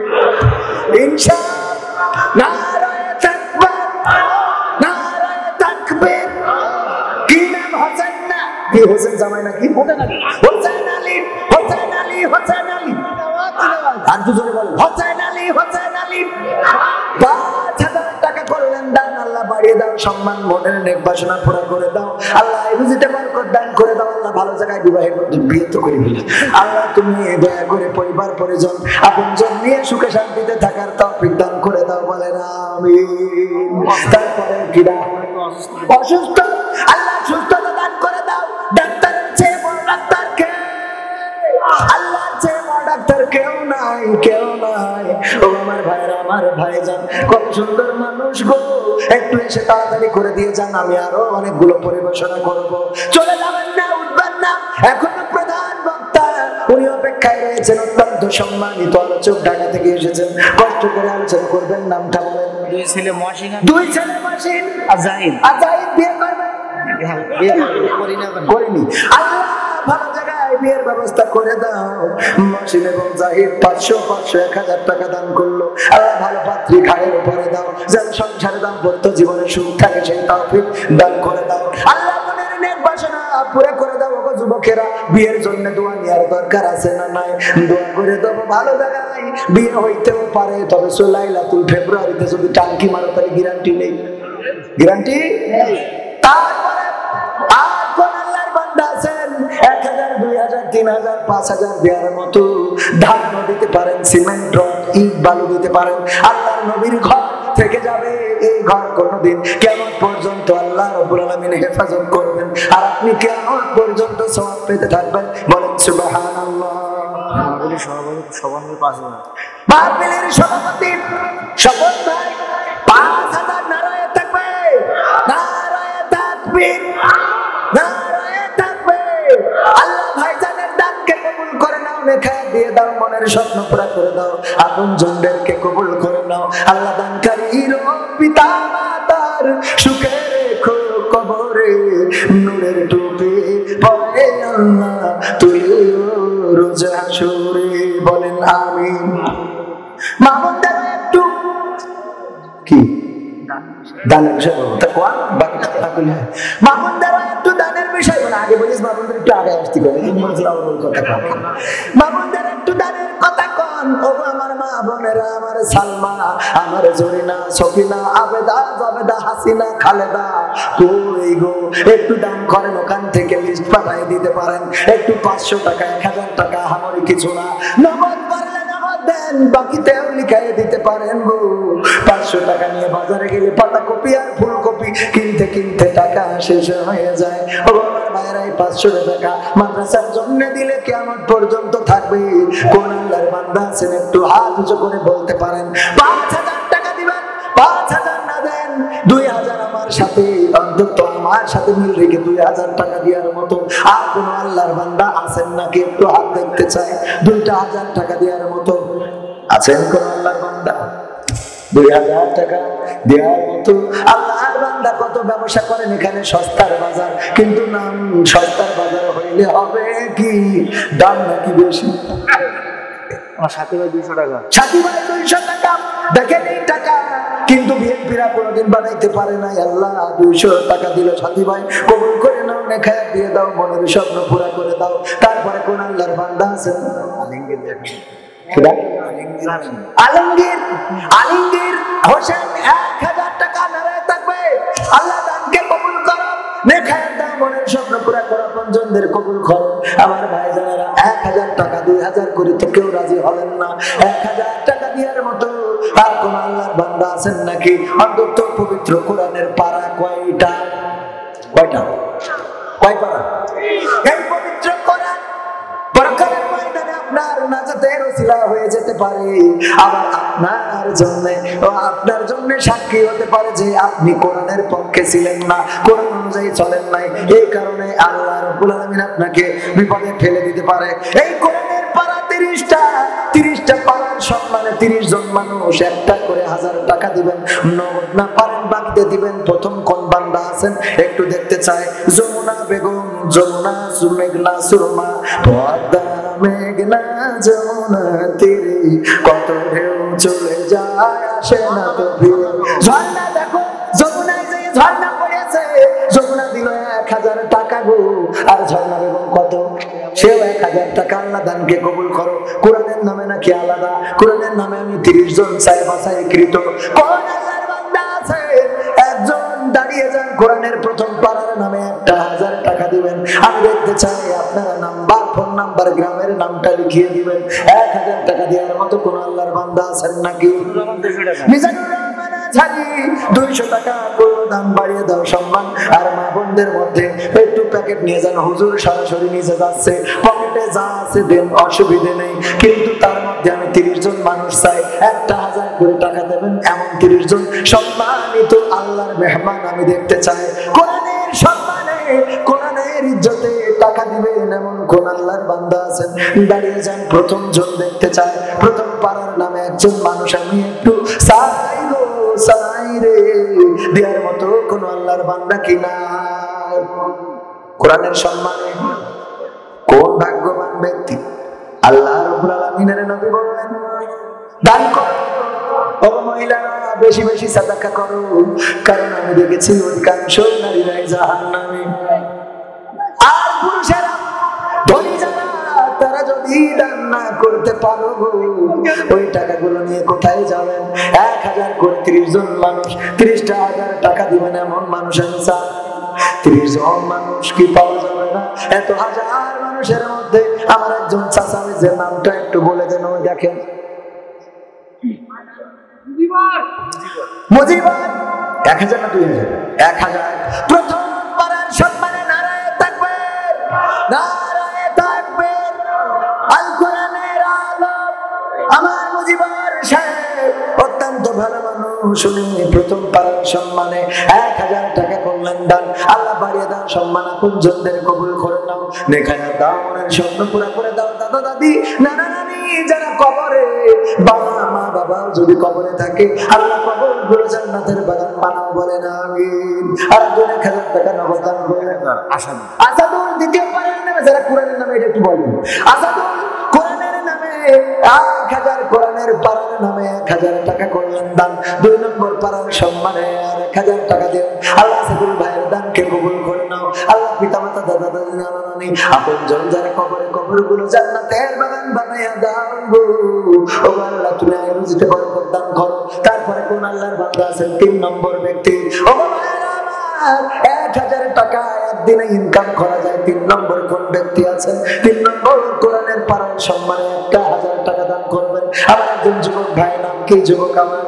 ইনশাআল্লাহ। নারায়ে তাকবীর, নারায়ে তাকবীর। কি নাম? হোসেন না কি? হোসেন জামাই নাকি? হোসেন আলী, হোসেন আলী, হোসেন আলী, হোসেন আলী। আর দুজনে বলেন হোসেন আলী, হোসেন আলী। 5000 টাকা করলেন দান। আল্লাহ বাড়িয়ে দাও সম্মান, মনের নেক বাসনা পুরা করে দাও। আল্লাহ রুজিতে বরকত দান করে দাও। আল্লাহ ভালো জায়গায় বিয়ে তো করে দিলে। আল্লাহ তুমি দয়া করে পরিবার পরিজন আপনজন নিয়ে সুখে শান্তিতে থাকার তৌফিক দান করে দাও, বলেন আমিন। তারপরে কি দাও? অসুস্থ, আল্লাহ সুস্থতা দান করে দাও। ডাক্তারের চেয়ে বড় ডাক্তার কে? আল্লাহর চেয়ে বড় ডাক্তার কেউ না। নাই, কেউ নাই। ও আমার ভাইরা, আমার ভাইজান, কত সুন্দর মানুষ গো, একটু এসে তাড়াতাড়ি করে দিয়ে যান, আমি আরো অনেকগুলো পরিবেশনা করব। চলে যাবেন না, উঠবেন না, এখনো প্রধান বক্তা উনি অপেক্ষায় রয়েছেন। অত্যন্ত সম্মানিত আলোচক, ঢাকা থেকে এসেছেন, কষ্ট করে আলোচনা করবেন। নামটা বলেন। দুই ছেলে মহসিন, দুই ছেলে মহসিন আর জাহিদ। আর জাহিদ বিয়ে করবে? বিয়ে করি না, করিনি। আল্লাহ ভালো জায়গায় বিয়ের ব্যবস্থা করে দাও। মহসিন এবং জাহিদ 500 1000 টাকা দান করলো। আল্লাহ ভালো পাত্রী ঘাড়ের উপরে দাও, যেন সংসারে দাম্পত্য জীবনে সুখ থাকে, সেই তৌফিক দান করে দাও। আল্লাহ মনের নেক বাসনা পুরো করে দাও। ওগো যুবকেরা, বিয়ের জন্য দোয়া নেওয়ার দরকার আছে না নাই? দোয়া করে দেবো ভালো জায়গায় বিয়ে হইতেও পারে, তবে লাইলাতুল ফেব্রুয়ারিতে যদি টাঙ্কি মারো তাহলে গ্যারান্টি নেই, গ্যারান্টি। তারপরে আর কোন আল্লাহর বান্দা আছেন 1000 2000 3000 5000 দেওয়ার মতো ধান দিতে পারেন, সিমেন্ট রড ইট বালু দিতে পারেন? আল্লাহর নবীর ঘর থেকে যাবে, এই ঘর কোনদিন কিয়ামত পর্যন্ত আল্লাহ রাব্বুল আলামিন হেফাজত করবেন, আর আপনি কিয়ামত পর্যন্ত সওয়াব পেতে থাকবেন। বলেন সুবহানাল্লাহ। মাহফিলের সভাপতি 5000, মাহফিলের সভাপতি শপথ ভাই 5000 নারায়ে তাকবীর, নারায়ে তাকবীর, নারায়ে তাকবীর। আল্লাহ ভাইজানের দানকে কবুল করে নাও, লেখা দিয়ে দাও, মনের স্বপ্ন পুরা করে দাও, আপন জনদেরকে কবুল করে নাও। আল্লাহ দানকারীর পিতা মাতার সুখে রেখো কবরে, নূরের টুপি পরে আল্লাহ তুলিও রোজ হাসরে। বলেন আমিন। মামুনদের একটু কি দানের বিষয় বলবো, তা কোয়া বাকি কথা বলি। মামুনদের একটু দানের বিষয় বলে, আগে বলিস মামুনদের একটু আগে আসতে করে, মামুনদের একটু দানের কথা কন। ও আমার মা বোনেরা, আমার সালমা, আমার জরিনা, সফিনা, আবেদা, জাবেদা, হাসিনা, খালেদা, কই গো একটু দান করেন, ওখান থেকে লিস্ট পাঠিয়ে দিতে পারেন। একটু 500 টাকা 1000 টাকা, আমারই কিছু না, নগদ পারলে নগদ দেন, বাকিতেও লিখাই দিতে পারেন গো। 500 টাকা নিয়ে বাজারে গেলে পাতাকপি আর ফুলকপি কিনতে কিনতে টাকা শেষ হয়ে যায়। ও আমার ভাইরাই 500 টাকা মাদ্রাসার জন্য দিলে কিয়ামত পর্যন্ত থাকবে। কোন আল্লাহর বান্দা আছেন একটু হাত উঁচু করে বলতে পারেন 5000 টাকা দিবেন? 5000 না দেন 2000 আমার সাথে, অন্তত আমার সাথে মিল রেখে 2000 টাকা দেওয়ার মতো আর কোন আল্লাহর বান্দা আছেন নাকি? একটু হাত দেখতে চাই। 2000 টাকা দেওয়ার মতো আছেন কোন আল্লাহর বান্দা? 2000 টাকা দেওয়ার মতো আল্লাহর বান্দা কত ব্যবসা করেন এখানে, সস্তার বাজার, কিন্তু নাম সস্তার বাজার হইলে হবে কি, দাম নাকি বেশি? আমার সাথী ভাই 200 টাকা, সাথী ভাই 200 টাকা। দেখেন এই টাকা কিন্তু বিএনপিরা কোনোদিন বানাইতে পারে নাই। আল্লাহ 200 টাকা দিল, সাথী ভাই কবুল করে নাও, নেখা দিয়ে দাও, মনের স্বপ্ন পুরা করে দাও। তারপরে কোন আল্লাহর বান্দা আছেন? আলমগীর, আলমগীর হোসেন 1000 টাকা নারায়ে থাকবে। আল্লাহ দানকে কবুল করো, নেখায় দাও, মনের স্বপ্ন পুরা করো, আপনজনদের কবুল করো। আমার ভাইজানেরা 1000 টাকা 2000 করে তো কেউ রাজি হলেন না। 1000 টাকা দেওয়ার মতো আর কোন আল্লাহর বান্দা আছেন নাকি? অন্তত পবিত্র কোরআনের পারা কয়টা? কয়টা? কয় পারা? এই পবিত্র কোরআন পরকালের ময়দানে আপনার নাজাতের ওসিলা হয়ে যেতে পারে, আবার আপনার জন্য ও আপনার জন্য সাক্ষী হতে পারে যে আপনি কোরআনের পক্ষে ছিলেন না, কোরআন অনুযায়ী চলেন নাই। এই কারণে আল্লাহ রাব্বুল আলামিন আপনাকে বিপদে ফেলে দিতে পারে। এই কোরআনের পারা 30টা পারার সম্মানে 30 জন মানুষ একটা করে 1000 টাকা দিবেন, নগদ না পারেন বাকিতে দিবেন। প্রথম কোন বান্দা আছেন একটু দেখতে চাই? যমুনা বেগম, যমুনা মেঘনা সুরমা, পদ্মা মেঘনা যমুনা তীরে কত ঢেউ চলে যায়, আসে না তো ফিরে। ঝর্ণা দেখো, যমুনায় যে ঝর্ণা পড়েছে, যমুনা দিল 1000 টাকা গো, আর ঝর্ণা বেগম কত? সেও 1000 টাকা। আল্লাহ দানকে কবুল করো। কোরআনের নামে নাকি আলাদা? কোরআনের নামে আমি 30 জন চাই বাছাই কৃত। কোন আল্লাহর বান্দা আছে একজন দাঁড়িয়ে যান, কোরআনের প্রথম পারার নামে 1000 টাকা দিবেন। আমি দেখতে চাই আপনারা নাম্বার, ফোন নাম্বার, গ্রামের নামটা লিখিয়ে দিবেন। 1000 টাকা দেওয়ার মতো কোন আল্লাহর বান্দা আছেন নাকি? মিজানুর রহমান আজহারি 200 টাকা দাম বাড়িয়ে দাও সম্মান। আর মা বোন মন্দের মধ্যে একটু প্যাকেট নিয়ে যান, হুজুর সরাসরি নিচে যাচ্ছে, পকেটে যা আছে দেন, অসুবিধে নেই, কিন্তু তার মধ্যে আমি 30 জন মানুষ চাই, 1000 করে টাকা দেবেন, এমন 30 জন সম্মানিত আল্লাহর মেহমান আমি দেখতে চাই। কোরআনের সম্মানে, কোরআনের ইজ্জতে টাকা দিবেন এমন কোন আল্লাহর বান্দা আছেন? দাঁড়িয়ে যান, প্রথম জন দেখতে চাই। প্রথম পাড়ার নামে একজন মানুষ আমি একটু চাই গো, চাই রে, দেওয়ার মতো কোন আল্লাহর বান্দা কি নাই? কোরআনের সম্মানে কোন ভাগ্যবান ব্যক্তি? আল্লাহ রাব্বুল আলামিনের নবী বললেন, দান করো ও মহিলারা, বেশি বেশি সাদাকা করো, কারণ আমি দেখেছি অধিকাংশ নারীরাই জাহান্নামে। আর পুরুষেরা ধনী যারা, তারা যদি দান না করতে পারো, ওই টাকাগুলো নিয়ে কোথায় যাবেন? 1000 করে 30 জন মানুষ 30,000 টাকা দিবেন এমন মানুষ আমি চাই। 30 জন মানুষ কি পাওয়া যাবে না? এত হাজার মানুষের মধ্যে আমার একজন চাচা, যে নামটা একটু বলে দেন, ওই দেখেন মুজিবার। 1000 না 2000? 1000। প্রথম পাড়ার সম্মানে নারায়ে তাকবীর, নারায়ে তাকবীর। আল কোরআনের আলো। আমার মুজিবার সাহেব অত্যন্ত ভালো মানুষ, উনি প্রথম পাড়ার সম্মানে 1000 টাকা করলেন দান। আল্লাহ বাড়িয়ে দাও, সম্মান আপনজনদের কবুল করে নাও, নেখায়া দাও, মনের স্বপ্ন পুরা করে দাও। দাদা দাদি, নানা নানি যারা কবরে, বাবা মা বাবা যদি কবরে থাকে, আল্লাহ কবর গুলো জান্নাতের বাগান বানাও, বলেন আমিন। আর 1000 টাকা নগদ দান করে আসাদুল দ্বিতীয় পাড়ার নামে, যারা কোরআনের নামে, এটা একটু বলবেন। আসাদুল কোরআনের নামে 1000, কোরআনের পাড়ার নামে 1000 টাকা করলেন দান। 2 নম্বর পাড়ার সম্মানে আর 1000 টাকা দেন। আল্লাহ আসাদুল ভাইয়ের দানকে কবুল করে নাও। আল্লাহ পিতামাতা, দাদা দাদি, নানা নানি, আপনজন যারা কবরে, কবরগুলো জান্নাতের বাগান বানাইয়া দাও গো। ও আল্লাহ, তুমি রুজিতে বরকত দান করো। তারপরে কোন আল্লাহর বান্দা আছেন? 3 নম্বর ব্যক্তি। ও ভাইরা আমার, 1000 টাকা একদিনে ইনকাম করা যায়। 3 নম্বর কোন ব্যক্তি আছেন? 3 নম্বর কোরআনের পাড়ার সম্মানে 1000 টাকা দান করবেন। আমার একজন যুবক ভাই, নাম কি যুবক আমার?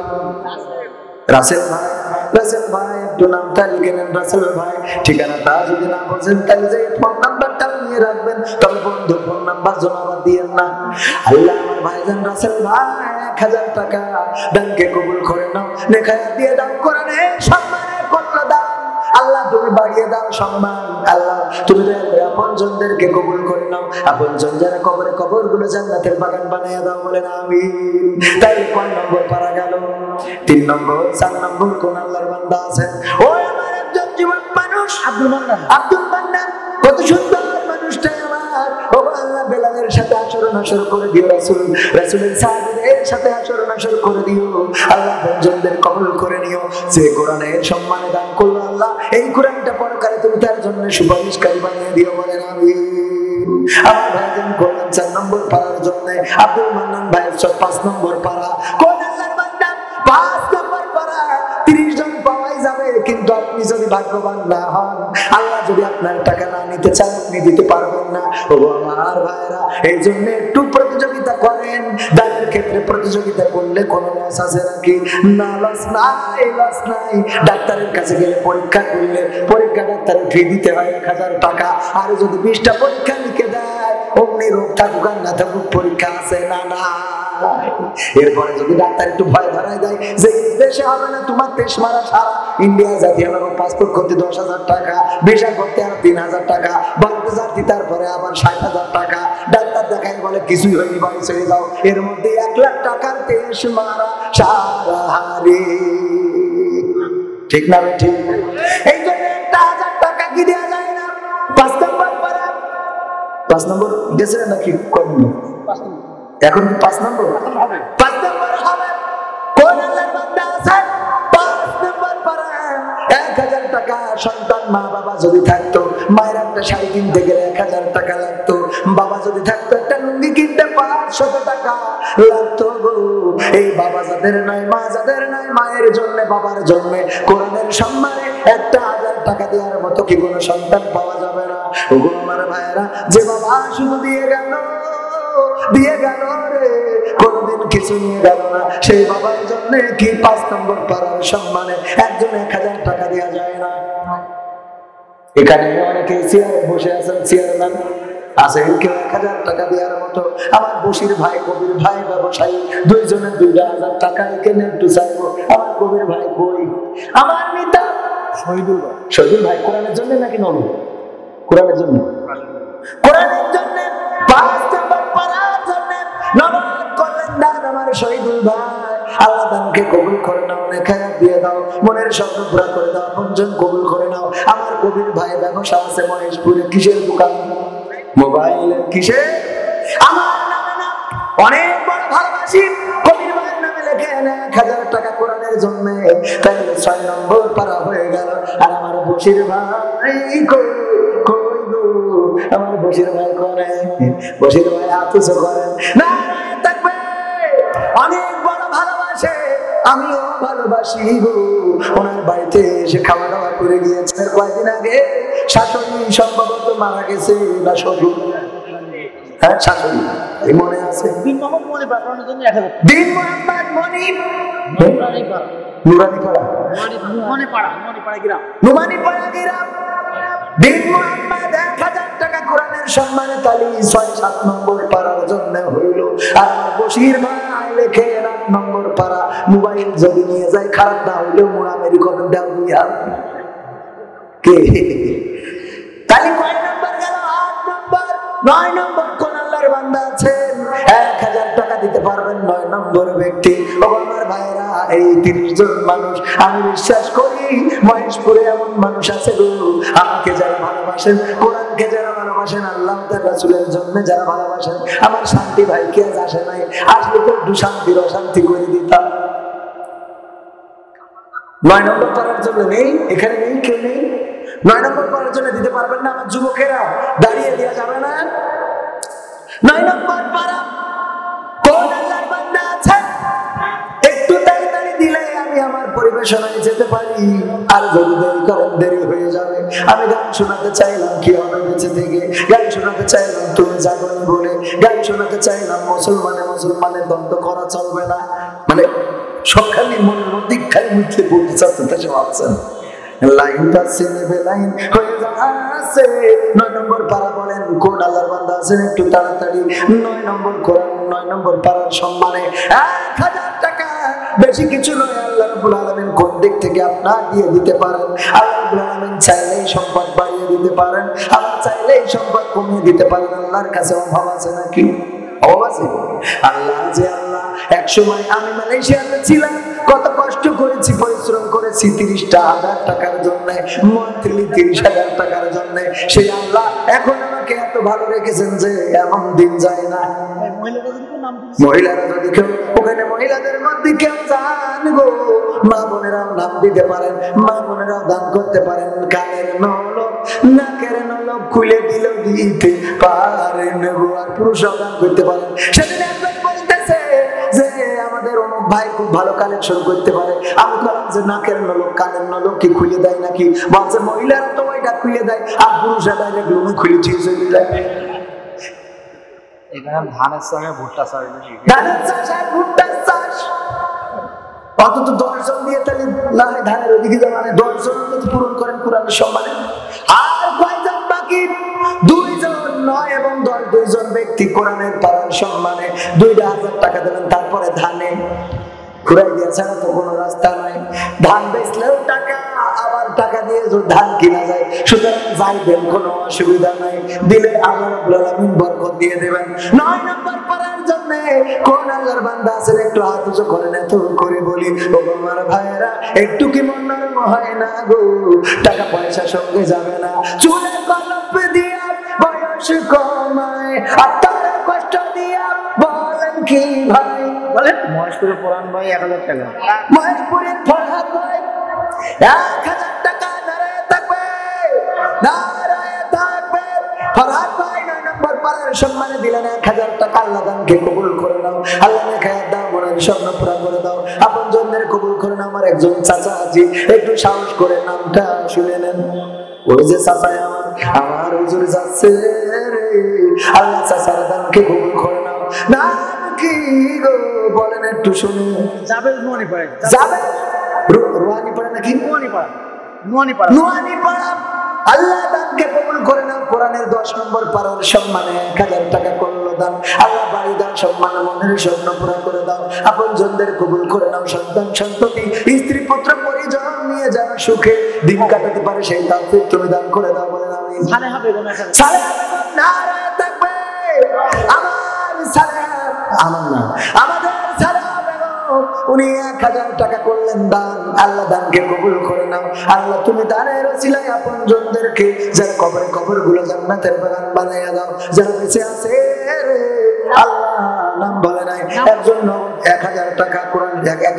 রাসেল ভাই। রাসেল ভাই, একটু নামটা লিখে নেন, রাসেল ভাই। ঠিকানাটা যদি না বলছেন, তাহলে যে ফোন নাম্বারটা নিয়ে রাখবেন, তবে বন্ধু ফোন নাম্বার জমা দিয়েন না। আল্লাহ আমার ভাইজান রাসেল ভাই 1000 টাকা দানকে কবুল করে নাও, নেখায়া দিয়ে দাও, কোরআনে সম্মানে করলো দান। আল্লাহ তুমি বাড়িয়ে দাও সম্মান। আল্লাহ তুমি আপনজনদেরকে কবুল করে নাও, আপনজন যারা কবরে, কবরগুলো জান্নাতের বাগান বানাইয়া দাও, বলেন আমিন। তাইলে কোন নম্বর পারা গেল? 3 নম্বর। 4 নম্বর কোন আল্লাহর বান্দা আছেন? ওই আমার একজন যুবক মানুষ, আব্দুল মান্নান। আব্দুল মান্নান কত সুন্দর মানুষটাই আমার। ও আল্লাহ, বেলালের সাথে আসর করে দিও, রাসূলের সাহাবীদের সাথে আসর করে দিও। আল্লাহ আপনজনদের কবুল করে নিও। যে কোরআনের সম্মানে দান করলো, আল্লাহ এই কোরআনটা পরকালে তুমি তার জন্য সুপারিশকারী বানিয়ে দিও, বলেন আমিন। আমার ভাইজান করলেন 4 নম্বর পাড়ার জন্য। আব্দুল মান্নান ভাইয়ের 5 নম্বর পাড়া। কোন আল্লাহর বান্দা? 5 নম্বর পাড়া। 30 জন পাওয়াই যাবে, কিন্তু আপনি যদি ভাগ্যবান না হন, আল্লাহ যদি আপনার টাকা না নিতে চান, আপনি দিতে পারবেন না। ও আমার ভাইরা, এই জন্য একটু প্রতিযোগিতা করেন। দানের ক্ষেত্রে প্রতিযোগিতা করলে কোনো লস আছে নাকি? না, লস নাই, লস নাই। ডাক্তারের কাছে গেলে পরীক্ষা করলে, পরীক্ষা ডাক্তারের ফি দিতে হয় 1000 টাকা। আর যদি 20টা পরীক্ষা লিখে দেয়, অমনি রোগ থাকুক আর না থাকুক, পরীক্ষা আছে না? না। এরপরে যদি ডাক্তার একটু ভয় ধরাই দেয় যে দেশে হবে না তোমার, দেশ মারা সারা ইন্ডিয়া জাতীয় পাসপোর্ট করতে 10,000 টাকা, ভিসা করতে আর 3,000 টাকা, ভারতে জাতি তারপরে আবার 60,000 টাকা। ডাক্তার দেখাই বলে কিছুই হয়নি, বাড়ি চলে যাও। এর মধ্যে 1 লাখ টাকার দেশ মারা সারা হারে। ঠিক না বে? ঠিক। এই জন্য 1,000 টাকা কি দেওয়া যায় না? 5 নম্বর পারা। 5 নম্বর গেছে নাকি? কম এখন 5 নম্বর হবে। 5 নম্বর হবে। কোন আল্লাহর বান্দা আছে? 5 নম্বর পারা। 1000 টাকা সন্তান, মা বাবা যদি থাকতো, মায়ের একটা শাড়ি কিনতে গেলে 1000 টাকা লাগতো। বাবা যদি থাকতো, একটা লুঙ্গি কিনতে 500 টাকা লাগতো গো। এই বাবা যাদের নাই, মা যাদের নাই, মায়ের জন্য, বাবার জন্য কোরআনের সম্মানে 1000 টাকা দেওয়ার মতো কি কোনো সন্তান পাওয়া যাবে না? ওগো আমার ভাইয়েরা, যে বাবা শুধু দিয়ে গেল রে, কোনদিন কিছু নিয়ে গেল না, সেই বাবার জন্য কি 5 নম্বর পাড়ার সম্মানে একজন 1000 টাকা দেওয়া যায় না? এখানে অনেকে চেয়ারে বসে আছেন, চেয়ার নাম আছে কেউ 1000 টাকা দেওয়ার মতো। আমার বশির ভাই, কবির ভাই ব্যবসায়ী, দুইজনে 2000 টাকা এখানে একটু চাইবো। আমার কবির ভাই কই? আমার মিতা শহীদুল ভাই। শহীদুল ভাই কোরআনের জন্য নাকি নবী? কোরআনের জন্য, কোরআনের জন্য 5 নম্বর পড়ার জন্য নবাব করলেন দান আমার শহীদুল ভাই। আল্লাহ দানকে কবুল করে নাও, নেখায়াত দিয়ে দাও, মনের স্বপ্ন পুরা করে দাও, আপনজন কবুল করে নাও। আমার কবির ভাই ব্যবসা আছে মহেশপুরে, কিসের দোকান? মোবাইলের। কিসের? আমার নামে না, অনেক বড় ভালোবাসি। কবির ভাইয়ের নামে লেখে 1000 টাকা কোরআনের জন্য, তাহলে 6 নম্বর পারা হয়ে গেল। আর আমার বশির ভাই কই গো? আমার বশির ভাই করে, বশির ভাই আতুসো করেন না থাকবে, অনেক বড় ভালোবাসে, আমিও ভালোবাসি গো। ওনার বাড়িতে এসে খাওয়া দাওয়া করে গিয়েছে কয়েকদিন আগে। শাশুড়ি সম্ভবত মারা গেছে, বা শ্বশুর, হ্যাঁ শাশুড়ি, এই মনে আছে। বিন মোহাম্মদ মনি পাঠানোর জন্য 1000 টাকা। বিন মোহাম্মদ মনি, নুরানি পাড়া। নুরানিপাড়া, নুরানিপাড়া গ্রাম। নুরানিপাড়া গ্রাম। বিন মোহাম্মদ 1000 টাকা কোরআনের সম্মানে তালি 6-7 নম্বর পাড়ার জন্য হইল। আর আমার বশির ভাই লেখে 8 নম্বর পাড়া। মোবাইল যদি নিয়ে যায় খারাপ না হইলেও মুরামেরি করবেন দাও দিয়া কে? তাহলে কয় নম্বর গেল? 8 নম্বর। 9 নম্বর কোন আল্লাহর বান্দা আছেন 1000 টাকা দিতে পারবেন? 9 নম্বর ব্যক্তি। ও আমার ভাইরা, এই 30 জন মানুষ আমি বিশ্বাস করি মহেশপুরে এমন মানুষ আছে গো, আমাকে যারা ভালোবাসেন, কোরআনকে যারা ভালোবাসেন, আল্লাহ তার রাসূলের জন্য যারা ভালোবাসেন। আমার শান্তি ভাই কে আজ আসে নাই? আসলে তো একটু শান্তির অশান্তি করে দিতাম। 9 নম্বর পাওয়ার জন্য নেই, এখানে নেই, কেউ নেই। 9 নম্বর পাওয়ার জন্য দিতে পারবেন না? আমার যুবকেরা দাঁড়িয়ে দেওয়া যাবে না? 9 নম্বর পাড়া কোন আল্লাহর বান্দা আছে একটু তাড়াতাড়ি দিলে আমি আমার পরিবেশনায় যেতে পারি। আর যদি দেরি করেন দেরি হয়ে যাবে। আমি গান শোনাতে চাইলাম কি হবে বেঁচে থেকে, গান শোনাতে চাইলাম তুমি জাগনি বলে, গান শোনাতে চাইলাম মুসলমানের দ্বন্দ্ব করা চলবে না। মানে সবখানি মনের মধ্যে খালি মুখে বলতে চাচ্ছেন, তা সে ভাবছেন লাইন পাচ্ছে নেবে লাইন হয়ে যাচ্ছে। 9 নম্বর পাড়া বলেন কোন আল্লাহর বান্দা আছেন একটু তাড়াতাড়ি? 9 নম্বর কোরআন, 9 নম্বর পাড়ার সম্মানে 1000 টাকা, বেশি কিছু নয়। আল্লাহ রাব্বুল আলামিন কোন দিক থেকে আপনার দিয়ে দিতে পারেন। আল্লাহ রাব্বুল আলামিন চাইলেই সম্পদ বাড়িয়ে দিতে পারেন, আবার চাইলেই সম্পদ কমিয়ে দিতে পারেন। আল্লাহর কাছে অভাব আছে নাকি? অভাব আছে? আল্লাহ যে আল্লাহ। এক সময় আমি মালয়েশিয়াতে ছিলাম, কত কষ্ট করেছি, পরিশ্রম করেছি 30,000 টাকার জন্য, মান্থলি 30,000 টাকার জন্য। সেই আল্লাহ এখন আমাকে এত ভালো রেখেছেন যে এমন দিন যায় না। মহিলারা যদি কেউ ওখানে, মহিলাদের মধ্যে কেউ জান গো, মা বোনেরাও নাম দিতে পারেন, মা বোনেরাও দান করতে পারেন। কানের নলক, নাকের নলক খুলে দিল দিতে পারেন গো। আর পুরুষরাও দান করতে পারেন। সেদিন একজন বলতেছে যে আমাদের অমুক ভাই খুব ভালো কালেকশন করতে পারে। আমি বললাম যে নাকের নলক, কানের নলক কি খুলে দেয় নাকি? বলছে মহিলারা তো ওইটা খুলে দেয়, আর পুরুষরা ডাইরেক্ট লুঙ্গি খুলে ঠিক চলে যায়। এখানে ধানের চাষ, ভুট্টা চাষ বেশি। ধানের চাষ আর ভুট্টার চাষ অন্তত 10 জন দিয়ে তাহলে না হয় ধানের ওদিকে যাওয়া, মানে 10 জন যদি পূরণ করেন কোরআনের সম্মানে। আর কয়জন বাকি? 2 জন, 9 এবং 10, 2 জন ব্যক্তি কোরআনের পারার সম্মানে 2,000 টাকা দেবেন। তারপরে ধানে ঘুরাই দিয়ে ছাড়া তো কোনো রাস্তা নাই। ধান বেচলেও টাকা, আবার টাকা দিয়ে যদি ধান কিনা যায়, সুতরাং যাইবেন, কোনো অসুবিধা নাই। দিলে আল্লাহ রাব্বুল আলামিন বরকত দিয়ে দেবেন। 9 নম্বর পারার জন্য কোন আল্লাহর বান্দা আছেন একটু হাত উঁচু করেন, এত করে বলি ও আমার ভাইয়েরা, একটু কি মন নরম হয় না গো? টাকা পয়সা সঙ্গে যাবে না, চুলে কলপ দিয়া বয়স কমায়, আর তার কষ্ট দিয়া বলেন কি ভাই? বলেন মহেশপুরে পুরান ভাই 1000 টাকা। মহেশপুরের ফরহাদ ভাই 1000 টাকা দাঁড়ায় থাকবে, দাঁড়ায় থাকবে। ফরহাদ ভাই 9 নম্বর পাড়ার সম্মানে দিলেন 1000 টাকা। আল্লাহ দানকে কবুল করে নাও, আল্লাহ নেখায়াত দাও, মনের স্বপ্ন পুরা করে দাও, আপন জনের কবুল করে নাও। আমার একজন চাচা আছে, একটু সাহস করে নামটা শুনে নেন। ওই যে চাচাই আমার হুজুর যাচ্ছে রে, আল্লাহ চাচার দানকে কবুল করে নাও। নাম কি গো বলেন একটু শুনি? যাবে নুয়ানি পাড়া। যাবে রুহানি পাড়া নাকি? নুয়ানি পাড়া। নুয়ানি পাড়া। নুয়ানি পাড়া আল্লাহ দানকে কবুল করে নাও। কোরআনের 10 নম্বর পারার সম্মানে 1000 টাকা করলো দান। আল্লাহ বাড়ি দাও, সম্মান মনের স্বপ্ন পুরা করে দাও। আপনজনদের কবুল করে নাও, সন্তান সন্ততি স্ত্রী পুত্র পরিজন নিয়ে যারা সুখে দিন কাটাতে পারে সেই তৌফিক তুমি দান করে দাও। বলেন আমিন। সালেহা বেগম এখন সালেহা বেগম নারায়ে তাকবীর। আমার সালেহা, আমার না, আমাদের সালেহা বেগম, উনি 1000 টাকা করলেন দান। আল্লাহ দানকে কবুল করে নাও। আল্লাহ তুমি দানের ওসিলায় আপনজনদেরকে যারা কবরে কবরগুলো জান্নাতের বাগান বানাইয়া দাও। যারা বেঁচে আছে আল্লাহ নাম বলে নাই, একজন 1000 টাকা কোরআন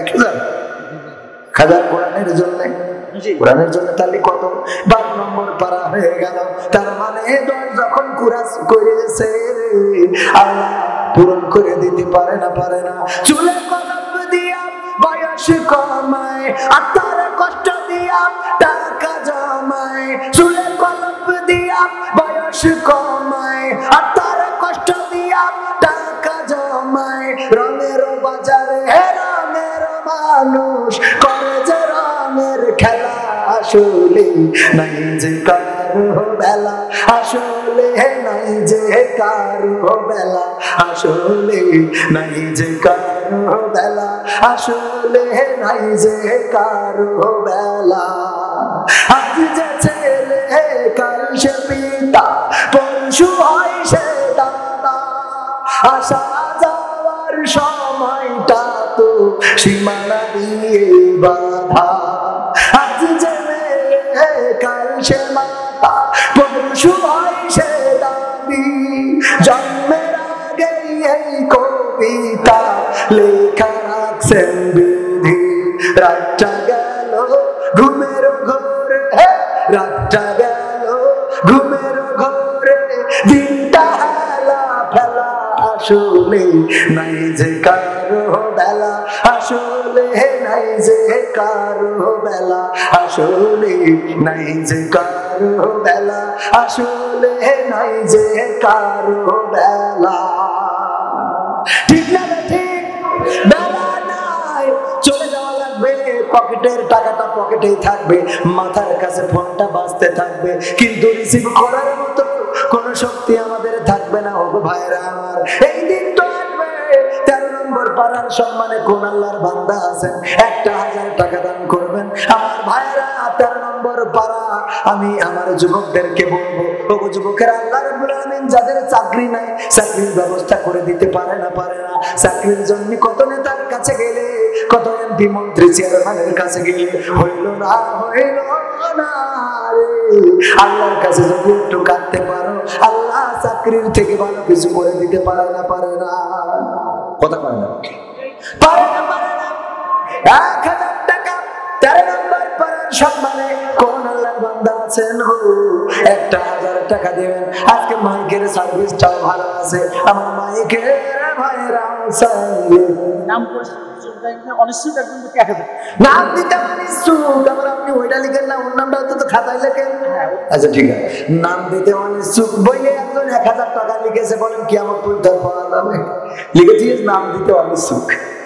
1000 কোরআনের জন্য, কোরআনের জন্য তাহলে কত 12 নম্বর পারা হয়ে গেল। তার মানে যখন কুরাস করেছে আল্লাহ পূরণ করে দিতে পারে না, পারে না। চুলে কলম দিয়া বয়স কমায়, আত্মার কষ্ট দিয়া টাকা জমায়। চুলে কলম দিয়া বয়স কমায়, আত্মার কষ্ট দিয়া টাকা জমায়। রঙের বাজারে রঙের মানুষ করে যে রঙের খেলা, আসলে নাই যে কারো বেলা, আসলে নাই যে কারো বেলা, আসলে নাই যে কারো বেলা, আসলে নাই যে কারো বেলা। আজ যে ছেলে কাল সে পিতা, পরশু হয় সে দাদা। আসা যাওয়ার সময়টা তো সীমানা দিয়ে বাধা। আজ যে মেয়ে কাল সে মাতা, পরশু হয় সে দাদি। জন্মের আগে এই কবিতা লেখা রাখছেন বিধি। রাতটা গেল ঘুমের ঘোরে, রাতটা গেল ঘুমের ঘোরে, দিনটা হেলা ফেলা, আসলে নাই যে কারো বেলা, আসলে নাই যে কারো বেলা, আসলে নাই যে কারো বেলা, আসলে নাই যে কারো বেলা। ঠিক না ঠিক? বেলা নাই, চলে যাওয়া লাগবে। পকেটের টাকাটা পকেটেই থাকবে, মাথার কাছে ফোনটা বাজতে থাকবে, কিন্তু রিসিভ করার মতো কোন শক্তি আমাদের থাকবে না। ও ভাইরা আমার, এই দিন তো আসবে। 13 নম্বর পাড়ার সম্মানে কোন আল্লাহর বান্দা আছেন 1000 টাকা দান করবেন? আমার ভাইরা 13 নম্বর পাড়া, আমি আমার যুবকদেরকে বলবো, ও যুবকের আল্লাহ রাব্বুল আলামিন যাদের চাকরি নাই, চাকরির ব্যবস্থা করে দিতে পারে না, পারে না। চাকরির জন্য কত নেতার কাছে গেলে, কত এমপি মন্ত্রী চেয়ারম্যানের কাছে গেলে, হইল না, হইল না রে। আল্লাহর কাছে যদি একটু কাঁদতে পারো, আল্লাহ চাকরির থেকে ভালো কিছু করে দিতে পারে না, পারে না। কথা পারে না, পারে না, পারে না। 1000 টাকা 13 নম্বর পাড়ার সম্মানে কোন আল্লাহর বান্দা আছেন গো? 1000 টাকা দিবেন। আজকে মাইকের সার্ভিসটাও ভালো আছে, আমার মাইকের ভাইরা নাম অনিশ্চিত একজন 1000 নাম দিতে অনিচ্ছুক। আবার আপনি ওইটা লিখেন না, ওর নামটা তো খাতায় লেখেন। আচ্ছা ঠিক আছে, নাম দিতে অনিচ্ছুক বইলে একজন 1000 টাকা লিখেছে, বলেন কি আমার পরিচয় পাওয়া যাবে? লিখেছিস নাম দিতে অনিচ্ছুক।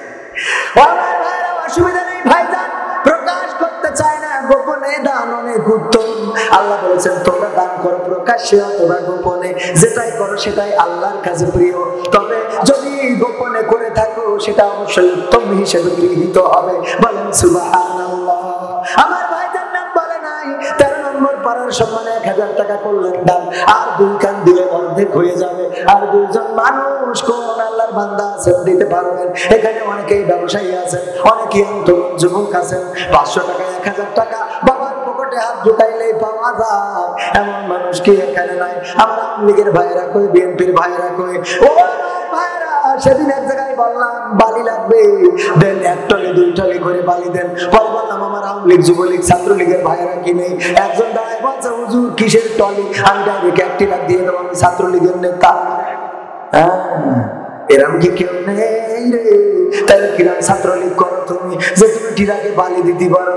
অসুবিধা নেই ভাইজান, প্রকাশ করতে চায় না, গোপনে দান অনেক উত্তম। আল্লাহ বলেছেন তোমরা দান করো প্রকাশ্যে অথবা গোপনে, যেটাই করো সেটাই আল্লাহর কাছে প্রিয়। তবে যদি গোপনে করে থাকো সেটা অবশ্যই উত্তম হিসেবে গৃহীত হবে। বলেন সুবহানাল্লাহ। আমার ভাইজান নাম বলে নাই, 13 নম্বর পাড়ার সম্মানে 1000 টাকা করলেন দান। আর 2 কান দিলে অর্ধেক হয়ে যাবে। আর 2 জন মানুষ কোন আল্লাহর বান্দা আছেন দিতে পারবেন? এখানে অনেকেই ব্যবসায়ী আছেন, অনেকেই তরুণ যুবক আছেন। 500 টাকা 1000 টাকা বাবার পকেটে হাত ঢুকাইলেই পাওয়া যায়, এমন মানুষ কি এখানে নাই? আমার আওয়ামী লীগের ভাইরা কই, বিএনপির ভাইরা কই? ও ভাইরা, সেদিন এক জায়গায় বললাম বালি লাগবে, দেন 1 টলি 2 টলি করে বালি দেন। পরে বললাম আমার আওয়ামী লীগ, যুবলীগ, ছাত্রলীগের ভাইরা কি নেই? একজন দাঁড়ায় বলছে হুজুর কিসের টলি? আমি ডাইরেক্ট 1 লাখ দিয়ে দেবো, আমি ছাত্রলীগের নেতা। এরম কি কেউ নেই রে? তাহলে কিরাম ছাত্রলীগ করো তুমি, যে তুমি টিরাকে বালি দিতে পারো?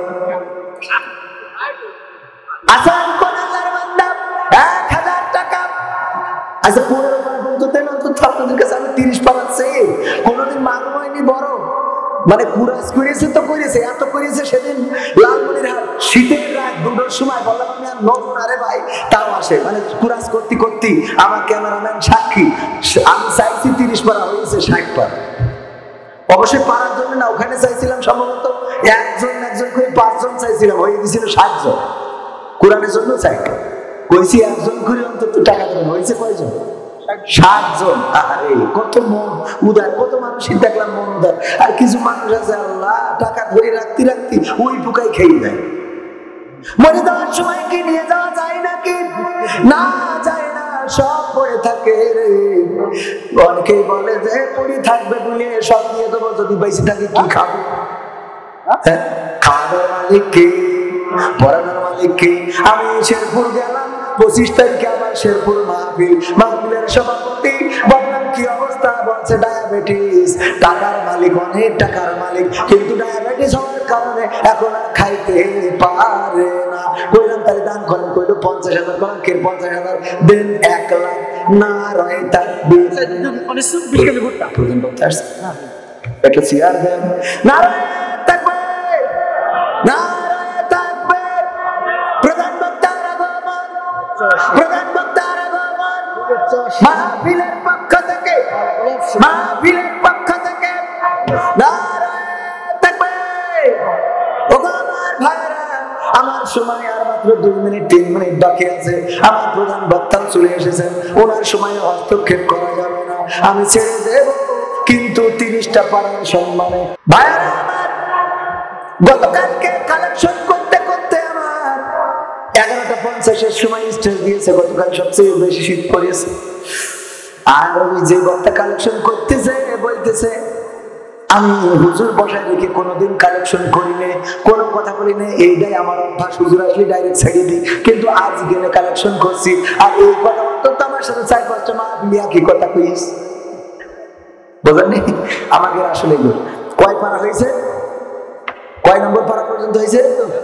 আচ্ছা কোন আল্লাহর বান্দা 1000 টাকা, আচ্ছা 15 পারা পর্যন্ত দেন অন্তত। আপনাদের কাছে আমি 30 পারাচ্ছি, কোনোদিন মাগো হয়নি বড় মানে কুরাস করেছে তো করেছে, এত করেছে সেদিন লালমনিরহাট শীতের রাত 2টার সময় বললাম আমি আর নতুন, আরে ভাই তাও আসে, মানে কুরাস করতে করতে আমার ক্যামেরাম্যান সাক্ষী, আমি চাইছি 30 পারা হয়েছে 60 পারা। অবশ্যই পারার জন্য না, ওখানে চাইছিলাম সম্ভবত একজন করে 5 জন চাইছিলাম, হয়ে গেছিল 60 জন। কোরআনের জন্য চাই কইছি একজন করে অন্তত টাকা দেবেন, হয়েছে কয়জন? 60 জন। আরে কত মন উদার, কত মানুষই দেখলাম মন উদার। আর কিছু মানুষ আছে আল্লাহ টাকা ধরে রাখতে রাখতে ওই পোকাই খেয়ে দেয়। মরে যাওয়ার সময় কি নিয়ে যাওয়া যায় নাকি? না যায় না, সব পড়ে থাকে রে। অনেকেই বলে যে পড়ে থাকবে বলে সব দিয়ে দেবো, যদি বেশি থাকি কি খাবো? খাওয়ানোর মালিক কে, পড়ানোর মালিক কে? আমি শেরপুর গেলাম 25 তারিখে, আমার শেরপুর মাহফিলের সভাপতি, বললাম কি অবস্থা? বলছে ডায়াবেটিস। টাকার মালিক, অনেক টাকার মালিক, কিন্তু ডায়াবেটিস হওয়ার কারণে এখন আর খাইতে পারে না। কইলাম তাহলে দান করেন, কইলো 50,000। করেন কে 50,000 দেন, 1 লাখ। না রয়ে তাকবীর, একটা চেয়ার দেন, না রয়ে তাকবীর, না রয়ে তাকবীর। প্রধান বক্তার আগমন, প্রধান বক্তার আগমন, মাহফিলের পক্ষ থেকে, মাহফিলের পক্ষ থেকে না রয়ে তাকবীর। ওগো আমার ভাইরা, আমার সময় আর মাত্র 2 মিনিট 3 মিনিট বাকি আছে। আমার প্রধান বক্তা চলে এসেছেন, ওনার সময় হস্তক্ষেপ করা যাবে না, আমি ছেড়ে দেব, কিন্তু 30টা পারার সম্মানে। ভাইরা আমার, গতকালকে কালেকশন করতে করতে আমার 11:50 সময় স্টেজ দিয়েছে। গতকাল সবচেয়ে বেশি শীত পড়েছে। আর ওই যে বক্তা কালেকশন করতেছে বলতেছে আমি হুজুর বসায় রেখে কোনোদিন কালেকশন করি না, কোনো কথা বলি না, এইটাই আমার অভ্যাস। হুজুর আসলে ডাইরেক্ট ছেড়ে দিই, কিন্তু আজ গেলে কালেকশন করছি। আর এই কথা অন্তত আমার সাথে 4-5টা মা বিয়া কি কথা কইস, বোঝেননি? আমাদের আসলে কয় পারা হয়েছে, কয় নম্বর পারা পর্যন্ত হয়েছে?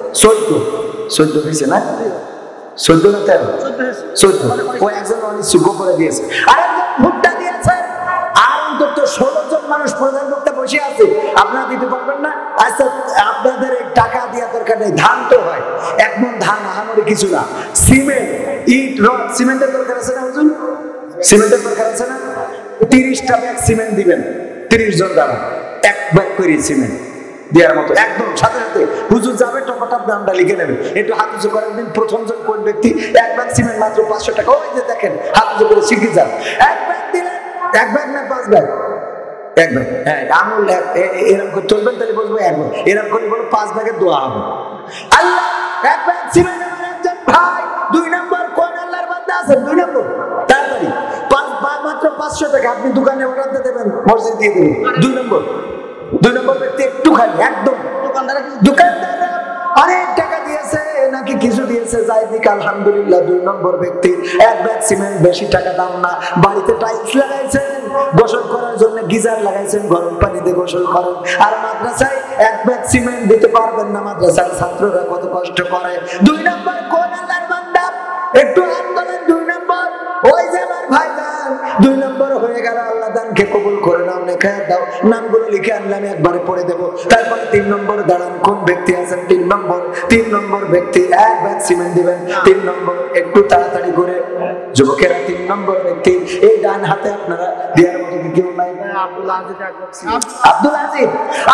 14 হয়েছে না? 14 না 13? 14। ও একজন অনিচ্ছুক করে দিয়েছে, আর একজন ভুট্টা দিয়েছে। আর অন্তত 16 জন মানুষ প্রধান বক্তা বসে আছে। আপনারা দিতে পারবেন না? আচ্ছা, আপনাদের টাকা দেওয়ার দরকার নেই, ধান তো হয়। 1 মণ ধান আহামরি কিছু না। সিমেন্ট, ইট, রড, সিমেন্টের দরকার আছে না হুজুর? সিমেন্টের দরকার আছে না? 30টা ব্যাগ সিমেন্ট দিবেন, 30 জন দ্বারা 1 ব্যাগ করে সিমেন্ট দেওয়ার মতো। একদম সাথে সাথে হুজুর যাবে, টপাটাপ দামটা লিখে নেবে। একটু হাত উঁচু করেন দিন। প্রথম জন কোন ব্যক্তি? 1 ব্যাগ সিমেন্ট মাত্র 500 টাকা। ওই যে দেখেন, হাত উঁচু করে শিখে যান। 1 ব্যাগ দিলেন, 1 ব্যাগ না 5 ব্যাগ? 1 ব্যাগ। হ্যাঁ, আঙুল এরকম করে চলবেন, তাহলে বলবো 1 ব্যাগ। এরকম করে বলো 5 ব্যাগের দোয়া হবে। আল্লাহ 1 ব্যাগ সিমেন্ট আমার একজন ভাই। 2 নম্বর কোন আল্লাহর বান্দা আছে? 2 নম্বর তাড়াতাড়ি মাত্র 500 টাকা। আপনি দোকানে অর্ডার দিয়ে দেবেন, মসজিদ দিয়ে দেবেন। 2 নম্বর ব্যক্তি একটু খালি একদম। দোকানদাররা অনেক টাকা দিয়েছে নাকি কিছু দিয়েছে, যাই দিক আলহামদুলিল্লাহ। 2 নম্বর ব্যক্তি 1 ব্যাগ সিমেন্ট, বেশি টাকা দাম না। বাড়িতে টাইলস লাগাইছেন, গোসল করার জন্য গিজার লাগাইছেন, গরম পানিতে গোসল করেন। আর মাদ্রাসায় 1 ব্যাগ সিমেন্ট দিতে পারবেন না, মাদ্রাসার ছাত্ররা কত কষ্ট করে। 2 নম্বর কোন আল্লাহর বান্দা? একটু আন্দোলন। 2 নম্বর ওই যে আমার ভাইজান 2 নম্বর হয়ে গেল। আল্লাহ দানকে কবুল করে নাও, নেখায়াত দাও। নামগুলো লিখে আনলে আমি একবারে পড়ে দেবো। তারপরে 3 নম্বর দাঁড়ান, কোন ব্যক্তি আছেন? 3 নম্বর ব্যক্তি 1 ব্যাগ সিমেন্ট দিবেন। 3 নম্বর একটু তাড়াতাড়ি করে যুবকেরা। 3 নম্বর ব্যক্তি এই ডান হাতে আপনারা দেওয়ার মতো কি কেউ নাই? Abdul Aziz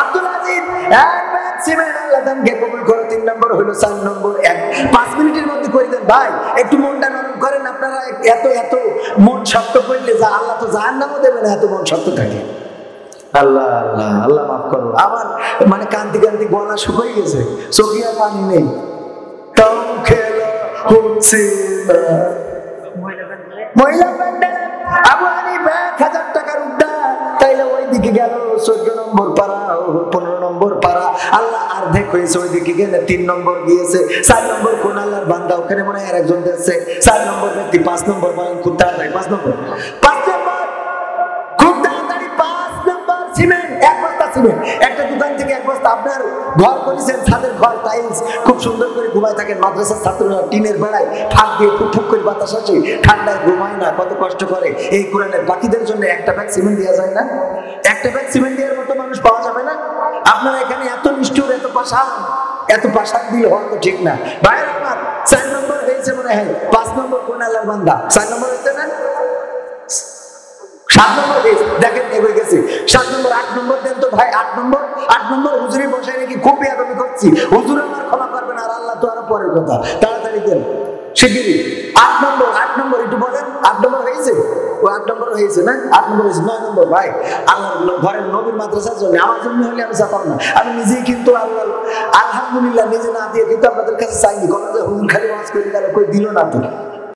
1 bag cement. আল্লাহ দানকে কবুল করে। 3 নম্বর হলো 4 নম্বর 5 মিনিটের মধ্যে করে দেন। ভাই একটু মনটা নরম করেন। আপনারা এত মন শক্ত করলে যা আল্লাহ তো জাহান্নামও দেবে না, এত মন শক্ত থাকে। আল্লাহ আল্লাহ আল্লাহ মাফ করো। আমার মানে কান্তি কান্তি গলা শুকিয়ে গেছে, চোখে আর পানি নেই। তাও খেলা হচ্ছে না। মহিলা প্যান্ডেল আবু হানিফা 1000 টাকার উদ্দা, তাইলে ওই দিকে গেল 14 নম্বর পারা, 15 নম্বর পারা। আল্লাহ অর্ধেক হয়েছে, ওই দিকে গেলে 3 নম্বর গিয়েছে। 4 নম্বর কোন আল্লাহর বান্দা? ওখানে মনে হয় আরেকজন যাচ্ছে। 4 নম্বর ব্যক্তি 5 নম্বর বলেন খুব তাড়াতাড়ি। 5 নম্বর খুব তাড়াতাড়ি। 5 নম্বর সিমেন্ট, 1 বস্তা সিমেন্ট। একটা দোকান থেকে 1 বস্তা। আপনার ঘর করেছেন, ছাদের ঘর, টাইলস, খুব সুন্দর করে ঘুমায় থাকেন। মাদ্রাসার ছাত্ররা টিনের বেড়ায় ফাঁক দিয়ে ফুক করে বাতাস আসে, ঠান্ডায় ঘুমায় না, কত কষ্ট করে। এই কোরআনের বাকিদের জন্য 1টা ব্যাগ সিমেন্ট দেওয়া যায় না? 1টা ব্যাগ সিমেন্ট দেওয়ার মতো মানুষ পাওয়া যাবে না? পাশান, এত পাশান দিল হওয়া তো ঠিক না। ভাইয়ের আমার 4 নম্বর হয়েছে মনে হয়, 5 নম্বর কোন আল্লাহর বান্দা, 4 নম্বর হচ্ছে না, 7 নম্বর দেখেন এগিয়ে গেছে। 7 নম্বর, 8 নম্বর দেন তো ভাই। 8 নম্বর হুজুরি বসাই নাকি খুব বেয়াদবি করছি, হুজুর আমার ক্ষমা করবেন আর আল্লাহ তো আরো পরের কথা, তাড়াতাড়ি দেন শিগগিরই। 8 নম্বর একটু বলেন। 8 নম্বর হয়েছে, ও 8 নম্বর হয়েছে না, 8 নম্বর হয়েছে। 9 নম্বর ভাই, আল্লাহ ঘরের নবীর মাদ্রাসার জন্য, আমার জন্য হলে আমি চাপাম না, আমি নিজেই কিন্তু আল্লাহ আলহামদুলিল্লাহ নিজে না দিয়ে কিন্তু আপনাদের কাছে চাইনি, কোনো যে হুজুর খালি ওয়াজ করে গেল কই দিল না তো।